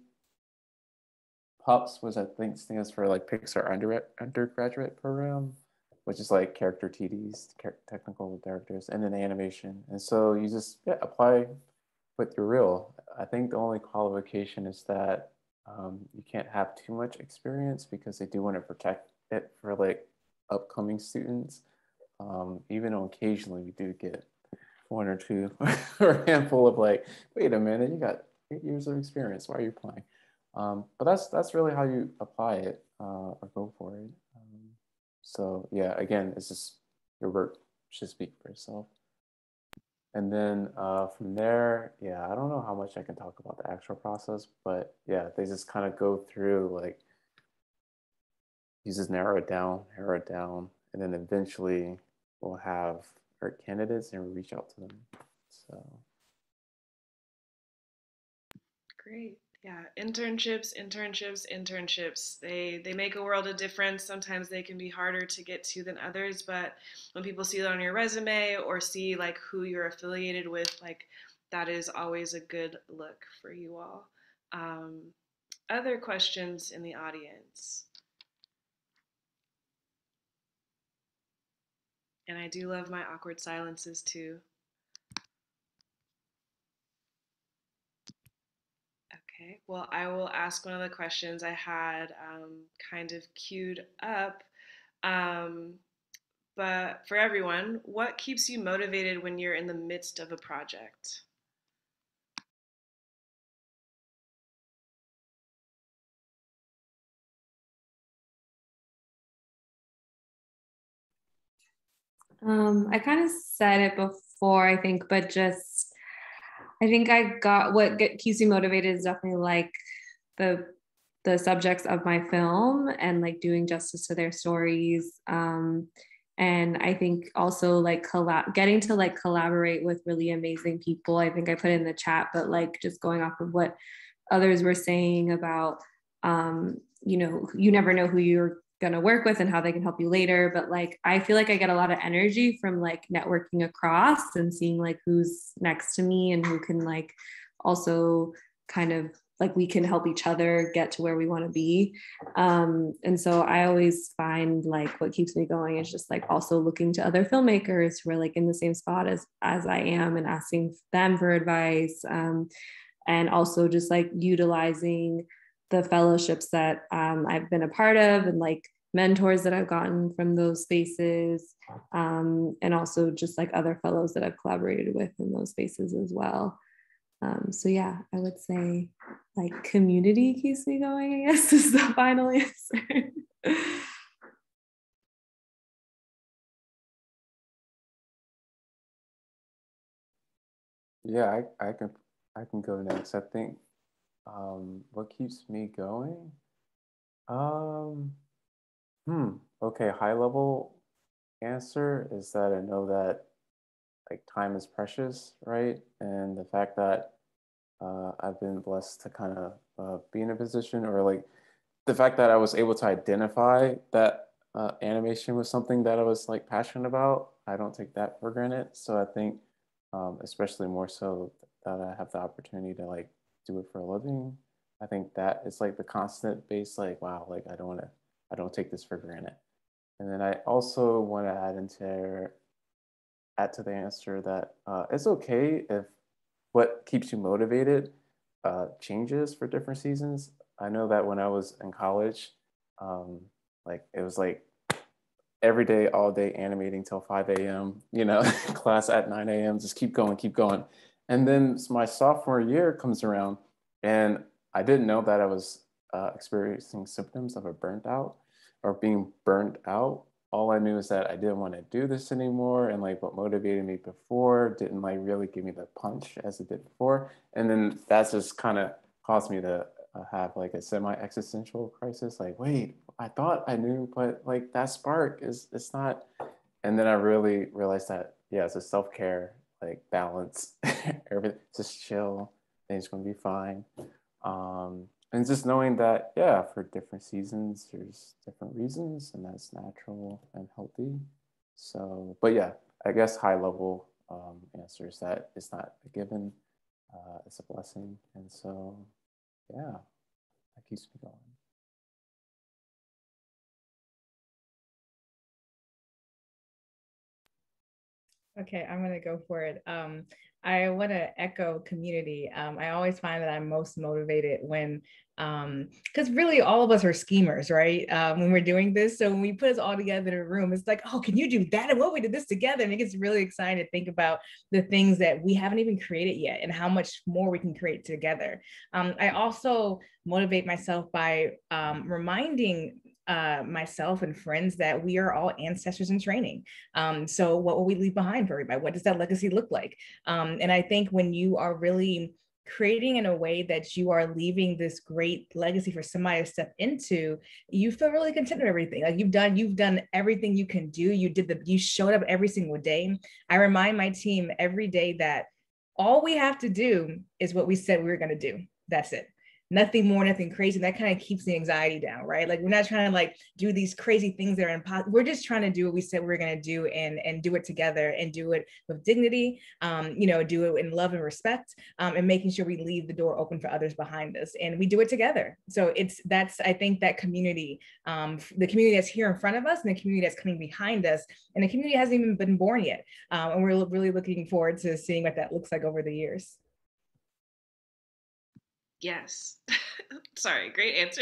PUPS, which I think stands for like Pixar under, undergraduate program, which is like character T Ds, technical directors, and then animation. And so you just yeah, apply with your reel. I think the only qualification is that um, you can't have too much experience because they do want to protect it for like upcoming students. Um, even though occasionally we do get one or two or a handful of like, wait a minute, you got eight years of experience. Why are you applying? Um, but that's that's really how you apply it uh, or go for it. Um, so yeah, again, it's just your work should speak for itself. And then uh, from there, yeah, I don't know how much I can talk about the actual process, but yeah, they just kind of go through like, you just narrow it down, narrow it down, and then eventually we'll have our candidates and we reach out to them. So. Great. Yeah, internships, internships, internships. They they make a world of difference. Sometimes they can be harder to get to than others, but when people see that on your resume or see like who you're affiliated with, like that is always a good look for you all. Um, other questions in the audience? And I do love my awkward silences too. Okay, well, I will ask one of the questions I had um, kind of queued up. Um, but for everyone, what keeps you motivated when you're in the midst of a project? Um, I kind of said it before, I think, but just I think I got what get, keeps me motivated is definitely like the the subjects of my film and like doing justice to their stories. Um, and I think also like collab getting to like collaborate with really amazing people. I think I put in the chat, but like just going off of what others were saying about, um, you know, you never know who you're going to work with and how they can help you later. But like, I feel like I get a lot of energy from like networking across and seeing like who's next to me and who can like also kind of like we can help each other get to where we want to be. Um, and so I always find like what keeps me going is just like also looking to other filmmakers who are like in the same spot as, as I am and asking them for advice. Um, and also just like utilizing the fellowships that um, I've been a part of and like mentors that I've gotten from those spaces, um, and also just like other fellows that I've collaborated with in those spaces as well. Um, so yeah, I would say like community keeps me going, I guess is the final answer. Yeah, I, I can I can go next. I think um, what keeps me going? Um, hmm. Okay, high level answer is that I know that like time is precious, right? And the fact that uh, I've been blessed to kind of uh, be in a position, or like the fact that I was able to identify that uh, animation was something that I was like passionate about, I don't take that for granted. So I think, um, especially more so that I have the opportunity to like do it for a living, I think that is like the constant base, like, wow, like I don't want to, I don't take this for granted. And then I also want to add into add to the answer that uh, it's okay if what keeps you motivated uh, changes for different seasons. I know that when I was in college, um, like it was like every day, all day animating till five A M, you know, class at nine A M, just keep going, keep going. And then my sophomore year comes around and I didn't know that I was uh, experiencing symptoms of a burnt out or being burned out. All I knew is that I didn't want to do this anymore, and like what motivated me before didn't like really give me the punch as it did before. And then that's just kind of caused me to uh, have like a semi-existential crisis. Like, wait, I thought I knew, but like that spark is, it's not. And then I really realized that, yeah, it's a self-care, like balance, everything, just chill, things gonna be fine. Um, and just knowing that, yeah, for different seasons, there's different reasons, and that's natural and healthy. So, but yeah, I guess high level um, answer is that it's not a given, uh, it's a blessing. And so, yeah, that keeps me going. Okay, I'm gonna go for it. Um, I want to echo community. Um, I always find that I'm most motivated when, um, because really all of us are schemers, right? Um, when we're doing this, so when we put us all together in a room, it's like, oh, can you do that? And what we did this together, and it gets really exciting to think about the things that we haven't even created yet and how much more we can create together. Um, I also motivate myself by um, reminding uh, myself and friends that we are all ancestors in training. Um, so what will we leave behind for everybody? What does that legacy look like? Um, and I think when you are really creating in a way that you are leaving this great legacy for somebody to step into, you feel really content with everything. Like you've done, you've done everything you can do. You did the, you showed up every single day. I remind my team every day that all we have to do is what we said we were going to do. That's it. Nothing more, nothing crazy. That kind of keeps the anxiety down, right? Like we're not trying to like do these crazy things that are impossible. We're just trying to do what we said we we're going to do, and and do it together, and do it with dignity. Um, you know, do it in love and respect, um, and making sure we leave the door open for others behind us, and we do it together. So it's that's I think that community, um, the community that's here in front of us, and the community that's coming behind us, and the community hasn't even been born yet, um, and we're really looking forward to seeing what that looks like over the years. Yes. Sorry, great answer.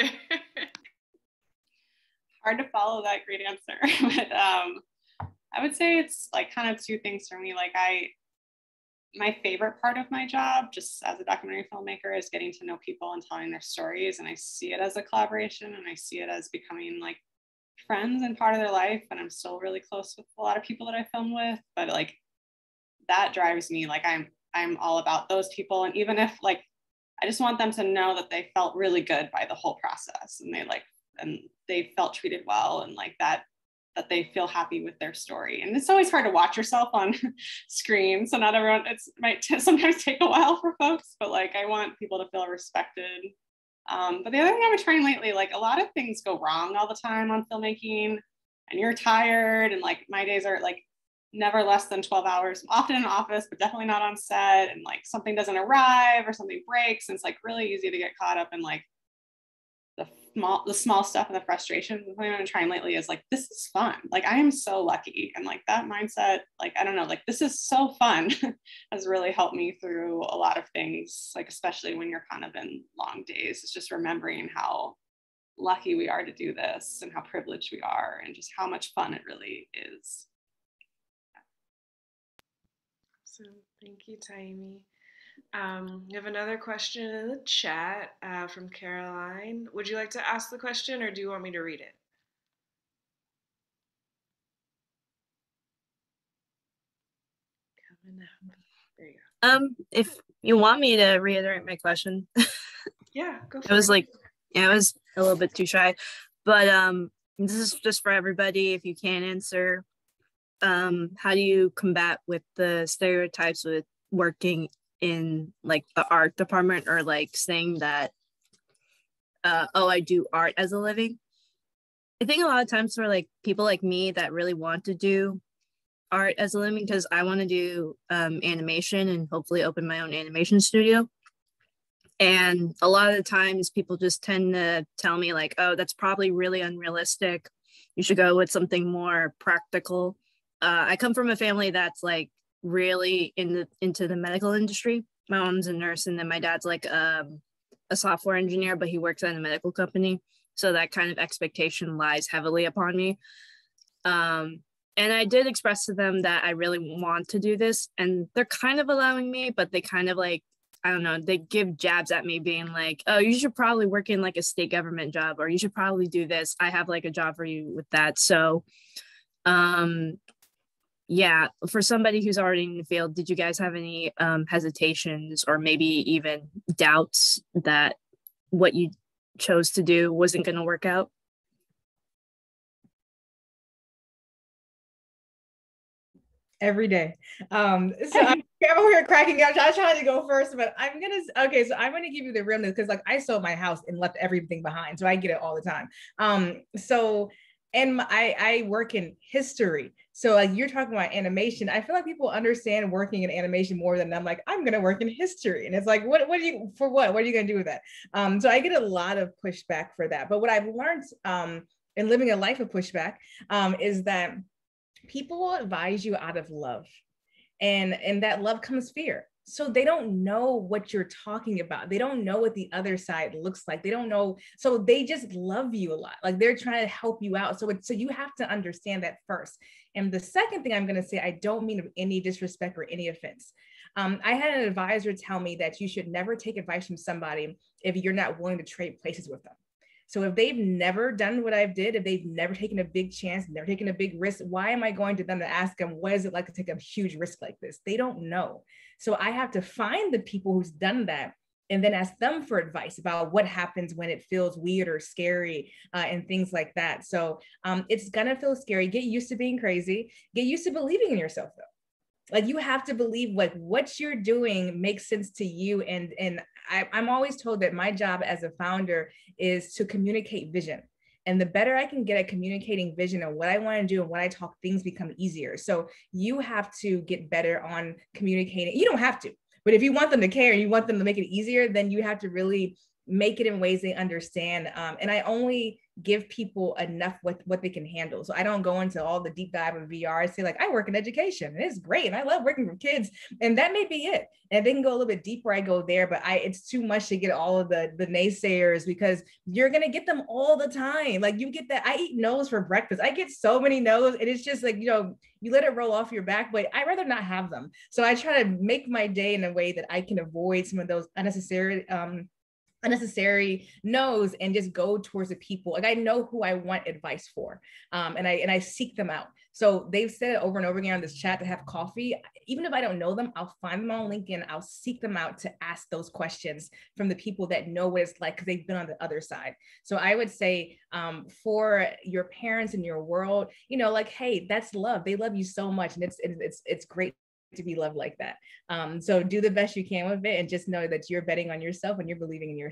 Hard to follow that great answer, but um, I would say it's like kind of two things for me. Like I, my favorite part of my job, just as a documentary filmmaker, is getting to know people and telling their stories. And I see it as a collaboration, and I see it as becoming like friends and part of their life. And I'm still really close with a lot of people that I film with, but like that drives me. Like I'm, I'm all about those people. And even if like, I just want them to know that they felt really good by the whole process, and they like, and they felt treated well, and like that, that they feel happy with their story. And it's always hard to watch yourself on screen. So not everyone, it's might t- sometimes take a while for folks, but like, I want people to feel respected. Um, but the other thing I've been trying lately, like a lot of things go wrong all the time on filmmaking, and you're tired. And like my days are like never less than twelve hours, often in the office, but definitely not on set. And like something doesn't arrive or something breaks. And it's like really easy to get caught up in like the small, the small stuff and the frustration. The thing I've been trying lately is like, this is fun. Like I am so lucky. And like that mindset, like, I don't know, like this is so fun has really helped me through a lot of things. Like, especially when you're kind of in long days, it's just remembering how lucky we are to do this, and how privileged we are, and just how much fun it really is. So thank you, Taimi. Um, we have another question in the chat uh, from Caroline. Would you like to ask the question, or do you want me to read it? There you go. Um, if you want me to reiterate my question. Yeah, go for it. It was like, yeah, I was a little bit too shy, but um, this is just for everybody. If you can't answer, um, how do you combat with the stereotypes with working in like the art department, or like saying that, uh, oh, I do art as a living? I think a lot of times for like people like me that really want to do art as a living, because I want to do um, animation and hopefully open my own animation studio. And a lot of the times people just tend to tell me like, oh, that's probably really unrealistic. You should go with something more practical. Uh, I come from a family that's like really in the, into the medical industry. My mom's a nurse, and then my dad's like um, a software engineer, but he works at a medical company. So that kind of expectation lies heavily upon me. Um, and I did express to them that I really want to do this, and they're kind of allowing me, but they kind of like, I don't know, they give jabs at me being like, oh, you should probably work in like a state government job, or you should probably do this. I have like a job for you with that. So um, yeah, for somebody who's already in the field, did you guys have any um, hesitations or maybe even doubts that what you chose to do wasn't going to work out? Every day. Um, so I'm, I'm over here cracking up. I was trying to go first, but I'm gonna, okay, so I'm gonna give you the realness, because like I sold my house and left everything behind. So I get it all the time. Um, so, and my, I, I work in history. So like you're talking about animation. I feel like people understand working in animation more than I'm like, I'm gonna work in history. And it's like, what, what do you, for what? What are you gonna do with that? Um, so I get a lot of pushback for that. But what I've learned um, in living a life of pushback um, is that people will advise you out of love, and and that love comes fear. So they don't know what you're talking about. They don't know what the other side looks like. They don't know. So they just love you a lot. Like they're trying to help you out. So it's, so you have to understand that first. And the second thing I'm going to say, I don't mean any disrespect or any offense. Um, I had an advisor tell me that you should never take advice from somebody if you're not willing to trade places with them. So if they've never done what I've did, if they've never taken a big chance, never taken a big risk, why am I going to them to ask them, what is it like to take a huge risk like this? They don't know. So I have to find the people who's done that and then ask them for advice about what happens when it feels weird or scary uh, and things like that. So um, it's gonna feel scary. Get used to being crazy. Get used to believing in yourself though. Like you have to believe like what you're doing makes sense to you. And, and I, I'm always told that my job as a founder is to communicate vision. And the better I can get at communicating vision and what I want to do and when I talk, things become easier. So you have to get better on communicating. You don't have to, but if you want them to care, you want them to make it easier, then you have to really make it in ways they understand. Um, and I only give people enough what, what they can handle. So I don't go into all the deep dive of V R. I say like, I work in education and it's great. And I love working with kids, and that may be it. And if they can go a little bit deeper, I go there, but I, it's too much to get all of the, the naysayers, because you're going to get them all the time. Like you get that, I eat no's for breakfast. I get so many no's, and it's just like, you know, you let it roll off your back, but I'd rather not have them. So I try to make my day in a way that I can avoid some of those unnecessary, um, unnecessary no's and just go towards the people. Like I know who I want advice for, um, and I and I seek them out. So they've said it over and over again on this chat to have coffee. Even if I don't know them, I'll find them on LinkedIn. I'll seek them out to ask those questions from the people that know what it's like because they've been on the other side. So I would say um, for your parents in your world, you know, like, hey, that's love. They love you so much, and it's it's it's great to be loved like that. Um, so do the best you can with it, and just know that you're betting on yourself and you're believing in yourself.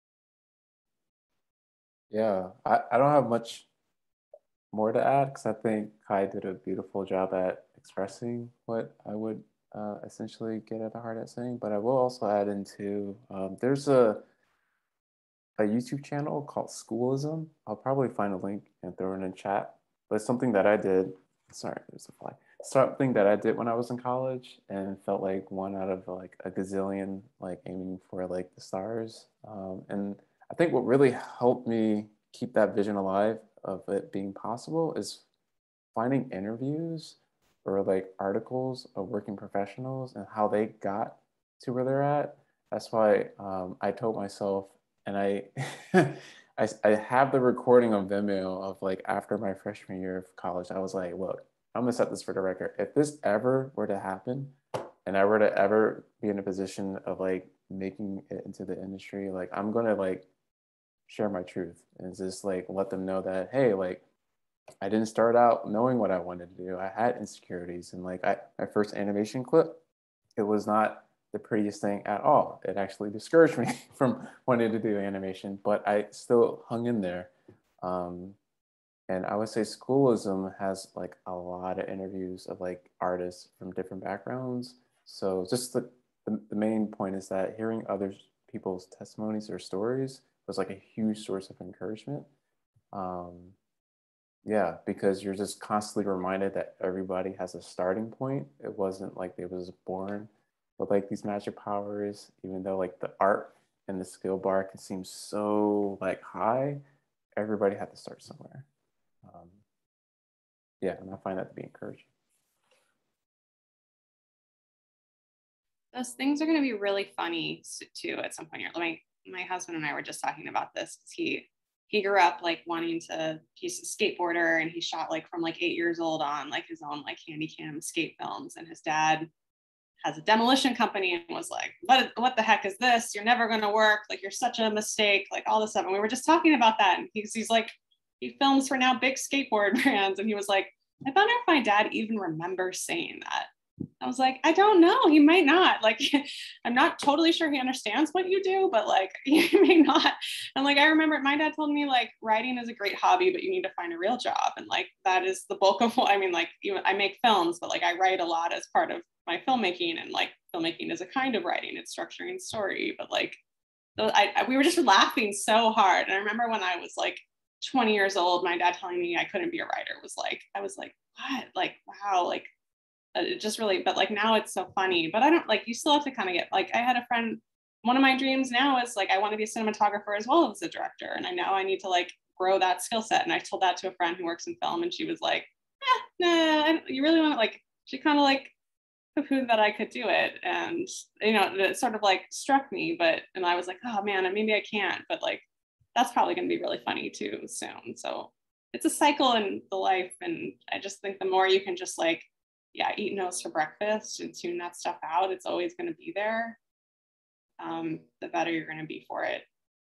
Yeah, I, I don't have much more to add because I think Kai did a beautiful job at expressing what I would uh, essentially get at the heart at saying. But I will also add into, um, there's a, a YouTube channel called Schoolism. I'll probably find a link and throw it in chat. But it's something that I did, sorry, there's a fly. Something that I did when I was in college and felt like one out of like a gazillion, like aiming for like the stars. Um, and I think what really helped me keep that vision alive of it being possible is finding interviews or like articles of working professionals and how they got to where they're at. That's why um, I told myself, and I, I, I have the recording on Vimeo of like after my freshman year of college, I was like, look, I'm gonna set this for the record. If this ever were to happen and I were to ever be in a position of like making it into the industry, like I'm gonna like share my truth and just like let them know that, hey, like I didn't start out knowing what I wanted to do. I had insecurities, and like I, my first animation clip, it was not the prettiest thing at all. It actually discouraged me from wanting to do animation, but I still hung in there. Um, and I would say schoolism has like a lot of interviews of like artists from different backgrounds. So just the, the, the main point is that hearing other people's testimonies or stories was like a huge source of encouragement. Um, Yeah, because you're just constantly reminded that everybody has a starting point. It wasn't like they was born with like these magic powers, even though like the art and the skill bar can seem so like high, everybody had to start somewhere. Um, yeah, and I find that to be encouraging. Those things are going to be really funny too at some point. My, my husband and I were just talking about this. He He grew up like wanting to, he's a skateboarder, and he shot like from like eight years old on like his own like handy cam skate films. And his dad has a demolition company and was like, what, what the heck is this? You're never going to work. Like, you're such a mistake, like all this stuff. And we were just talking about that. And he's, he's like, he films for now big skateboard brands. And he was like, I wonder if my dad even remembers saying that. I was like, I don't know. He might not. Like, I'm not totally sure he understands what you do, but like, he may not. And like, I remember my dad told me like, writing is a great hobby, but you need to find a real job. And like, that is the bulk of what, I mean, like, even I make films, but like, I write a lot as part of my filmmaking, and like, filmmaking is a kind of writing. It's structuring story, but like, I, I, we were just laughing so hard. And I remember when I was like twenty years old, my dad telling me I couldn't be a writer was like, I was like, what? Like, wow, like, it just really, but like now it's so funny. But I don't, like, you still have to kind of get, like, I had a friend, one of my dreams now is like, I want to be a cinematographer as well as a director. And I know I need to like grow that skill set. And I told that to a friend who works in film, and she was like, eh, nah, you really want to, like, she kind of like poo-pooed that I could do it. And, you know, it sort of like struck me, but, and I was like, oh man, maybe I can't, but like, that's probably going to be really funny too soon. So it's a cycle in the life. And I just think the more you can just like, yeah, eat nose for breakfast and tune that stuff out, it's always going to be there. Um, the better you're going to be for it.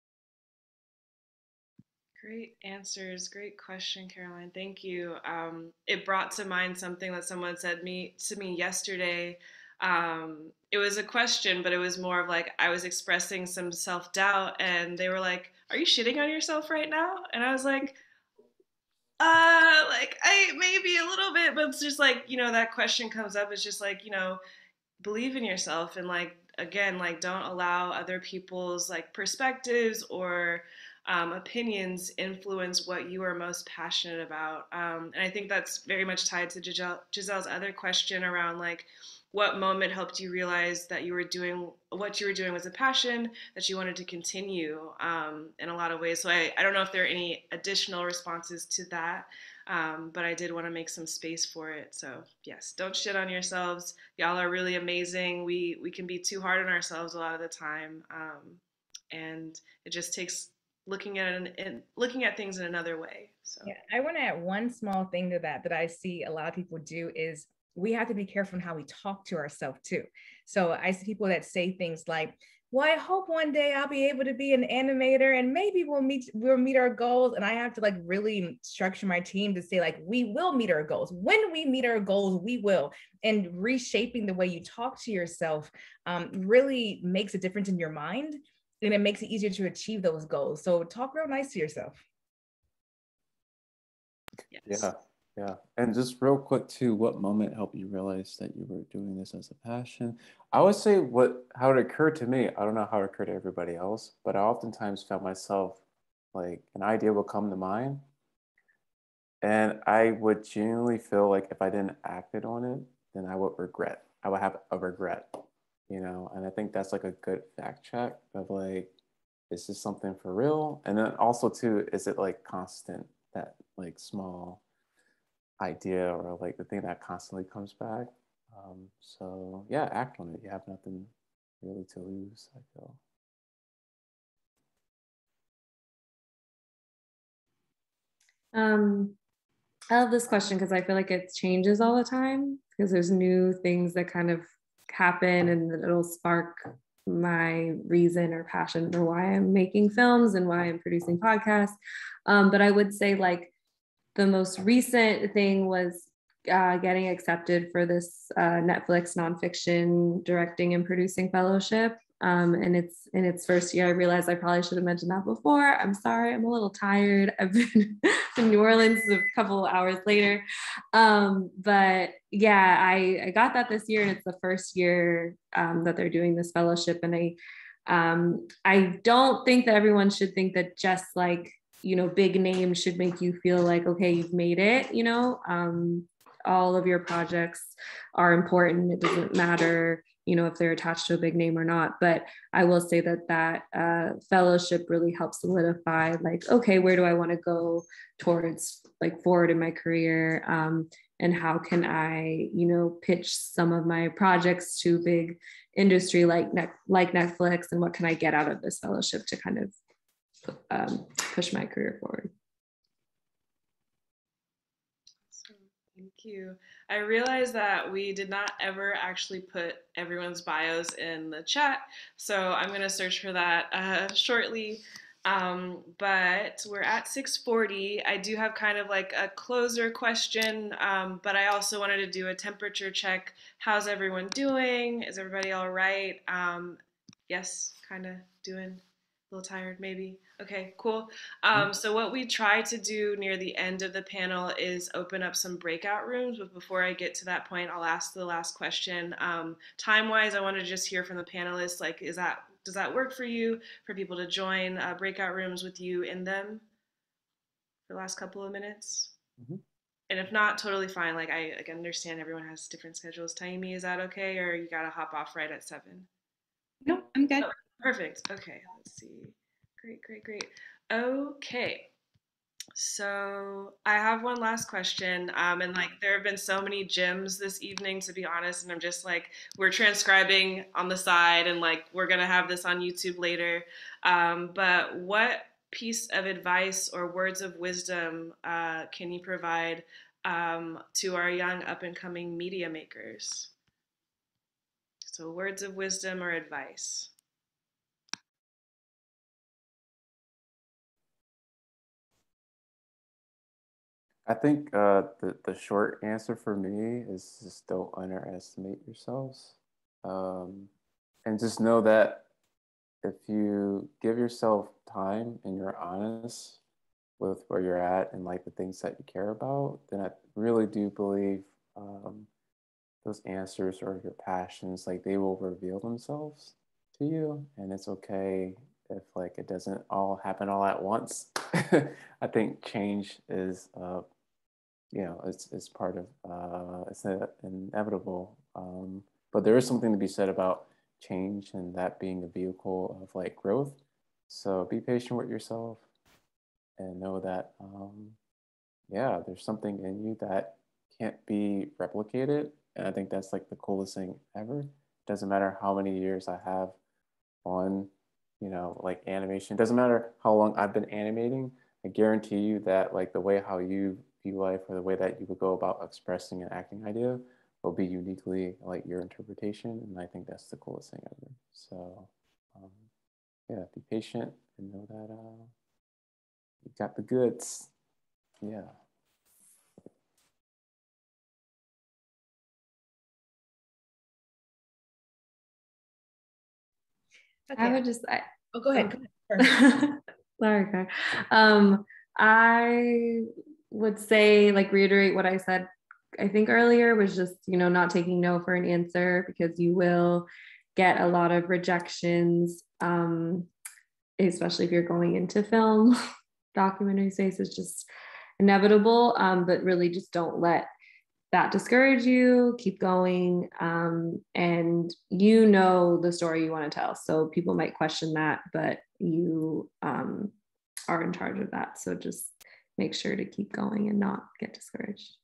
Great answers. Great question, Caroline. Thank you. Um, it brought to mind something that someone said me to me yesterday. Um, it was a question, but it was more of like I was expressing some self-doubt, and they were like, "Are you shitting on yourself right now?" And I was like, Uh, like I maybe a little bit, but it's just like, you know, that question comes up. It's just like, you know, believe in yourself, and like, again, like, don't allow other people's like perspectives or um, opinions influence what you are most passionate about. Um, and I think that's very much tied to Giselle, Giselle's other question around like, what moment helped you realize that you were doing what you were doing was a passion that you wanted to continue um, in a lot of ways. So I, I don't know if there are any additional responses to that, um, but I did want to make some space for it. So yes, don't shit on yourselves. Y'all are really amazing. We we can be too hard on ourselves a lot of the time, um, and it just takes looking at it and looking at things in another way. So yeah, I want to add one small thing to that that I see a lot of people do is we have to be careful in how we talk to ourselves too. So I see people that say things like, well, I hope one day I'll be able to be an animator and maybe we'll meet, we'll meet our goals. And I have to like really structure my team to say like, we will meet our goals. When we meet our goals, we will. And reshaping the way you talk to yourself um, really makes a difference in your mind, and it makes it easier to achieve those goals. So talk real nice to yourself. Yes. Yeah. Yeah. And just real quick too, what moment helped you realize that you were doing this as a passion? I would say what, how it occurred to me, I don't know how it occurred to everybody else, but I oftentimes found myself like an idea would come to mind, and I would genuinely feel like if I didn't act it on it, then I would regret. I would have a regret, you know? And I think that's like a good fact check of like, is this something for real? And then also too, is it like constant, that like small idea or like the thing that constantly comes back. Um, so yeah, act on it. You have nothing really to lose, I feel. Um, I love this question because I feel like it changes all the time because there's new things that kind of happen and it'll spark my reason or passion for why I'm making films and why I'm producing podcasts. Um, but I would say like, the most recent thing was uh, getting accepted for this uh, Netflix nonfiction directing and producing fellowship. Um, and it's in its first year. I realized I probably should have mentioned that before. I'm sorry, I'm a little tired. I've been in New Orleans a couple of hours later. Um, but yeah, I, I got that this year, and it's the first year um, that they're doing this fellowship. And I, um, I don't think that everyone should think that just like, you know, big names should make you feel like, okay, you've made it, you know, um, all of your projects are important. It doesn't matter, you know, if they're attached to a big name or not. But I will say that that uh, fellowship really helps solidify like, okay, where do I want to go towards like forward in my career? Um, and how can I, you know, pitch some of my projects to big industry like, ne- like Netflix, and what can I get out of this fellowship to kind of um, push my career forward. Thank you. I realized that we did not ever actually put everyone's bios in the chat, so I'm going to search for that uh, shortly. Um, but we're at six forty. I do have kind of like a closer question, um, but I also wanted to do a temperature check. How's everyone doing? Is everybody all right? Um, yes, kind of doing a little tired maybe. Okay, cool. Um, so what we try to do near the end of the panel is open up some breakout rooms, but before I get to that point, I'll ask the last question. Um, time-wise, I want to just hear from the panelists, like, is that, does that work for you, for people to join uh, breakout rooms with you in them for the last couple of minutes? Mm-hmm. And if not, totally fine. Like, I, I understand everyone has different schedules. Taimi, is that okay, or you gotta hop off right at seven? No, I'm good. Oh, perfect. Okay, let's see. Great, great, great. Okay. So I have one last question. Um, and like there have been so many gems this evening, to be honest, and I'm just like, we're transcribing on the side and like we're gonna have this on YouTube later. Um, but what piece of advice or words of wisdom uh, can you provide um, to our young up and coming media makers? So words of wisdom or advice. I think uh, the, the short answer for me is just don't underestimate yourselves. Um, and just know that if you give yourself time and you're honest with where you're at and like the things that you care about, then I really do believe um, those answers or your passions, like they will reveal themselves to you. And it's okay if like it doesn't all happen all at once. I think change is uh, you know, it's, it's part of, uh, it's inevitable. Um, but there is something to be said about change and that being a vehicle of like growth. So be patient with yourself and know that, um, yeah, there's something in you that can't be replicated. And I think that's like the coolest thing ever. It doesn't matter how many years I have on, you know, like animation. It doesn't matter how long I've been animating. I guarantee you that like the way how you view life or the way that you would go about expressing an acting idea will be uniquely like your interpretation. And I think that's the coolest thing ever. So um, yeah, be patient and know that uh, you got the goods. Yeah. Okay. I would just, I, oh, go ahead. Go ahead. Sorry, Kai. Um, I would say, like, reiterate what I said, I think earlier, was just, you know, not taking no for an answer, because you will get a lot of rejections, um, especially if you're going into film. Documentary space is just inevitable, um, but really just don't let that discourage you. Keep going, um, and you know the story you want to tell. So people might question that, but you um, are in charge of that. So just make sure to keep going and not get discouraged.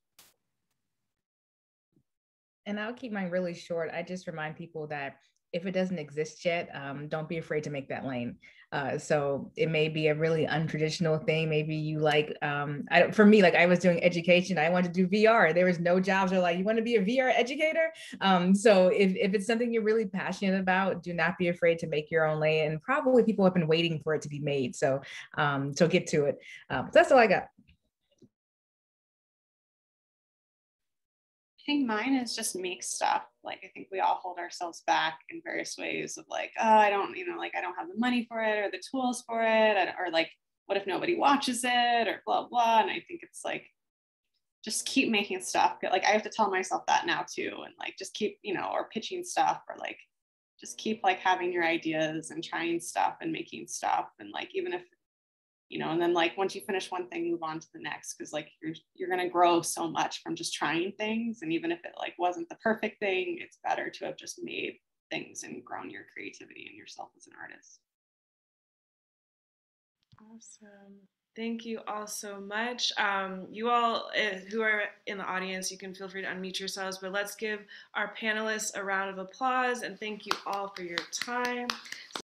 And I'll keep mine really short. I just remind people that if it doesn't exist yet, um, don't be afraid to make that lane. Uh, so it may be a really untraditional thing. Maybe you like, um, I, for me, like I was doing education. I wanted to do V R. There was no jobs. They're like, you want to be a V R educator? Um, so if, if it's something you're really passionate about, do not be afraid to make your own lane. And probably people have been waiting for it to be made. So, um, so get to it. Um, so that's all I got. think mine is just make stuff. Like, I think we all hold ourselves back in various ways of like, oh, I don't, you know, like I don't have the money for it or the tools for it. Or like, what if nobody watches it or blah, blah. And I think it's like, just keep making stuff. Like I have to tell myself that now too. And like, just keep, you know, or pitching stuff or like, just keep like having your ideas and trying stuff and making stuff. And like, even if, you know, and then like, once you finish one thing, move on to the next. Cause like, you're, you're going to grow so much from just trying things. And even if it like wasn't the perfect thing, it's better to have just made things and grown your creativity and yourself as an artist. Awesome. Thank you all so much. Um, you all uh, who are in the audience, you can feel free to unmute yourselves, but let's give our panelists a round of applause and thank you all for your time.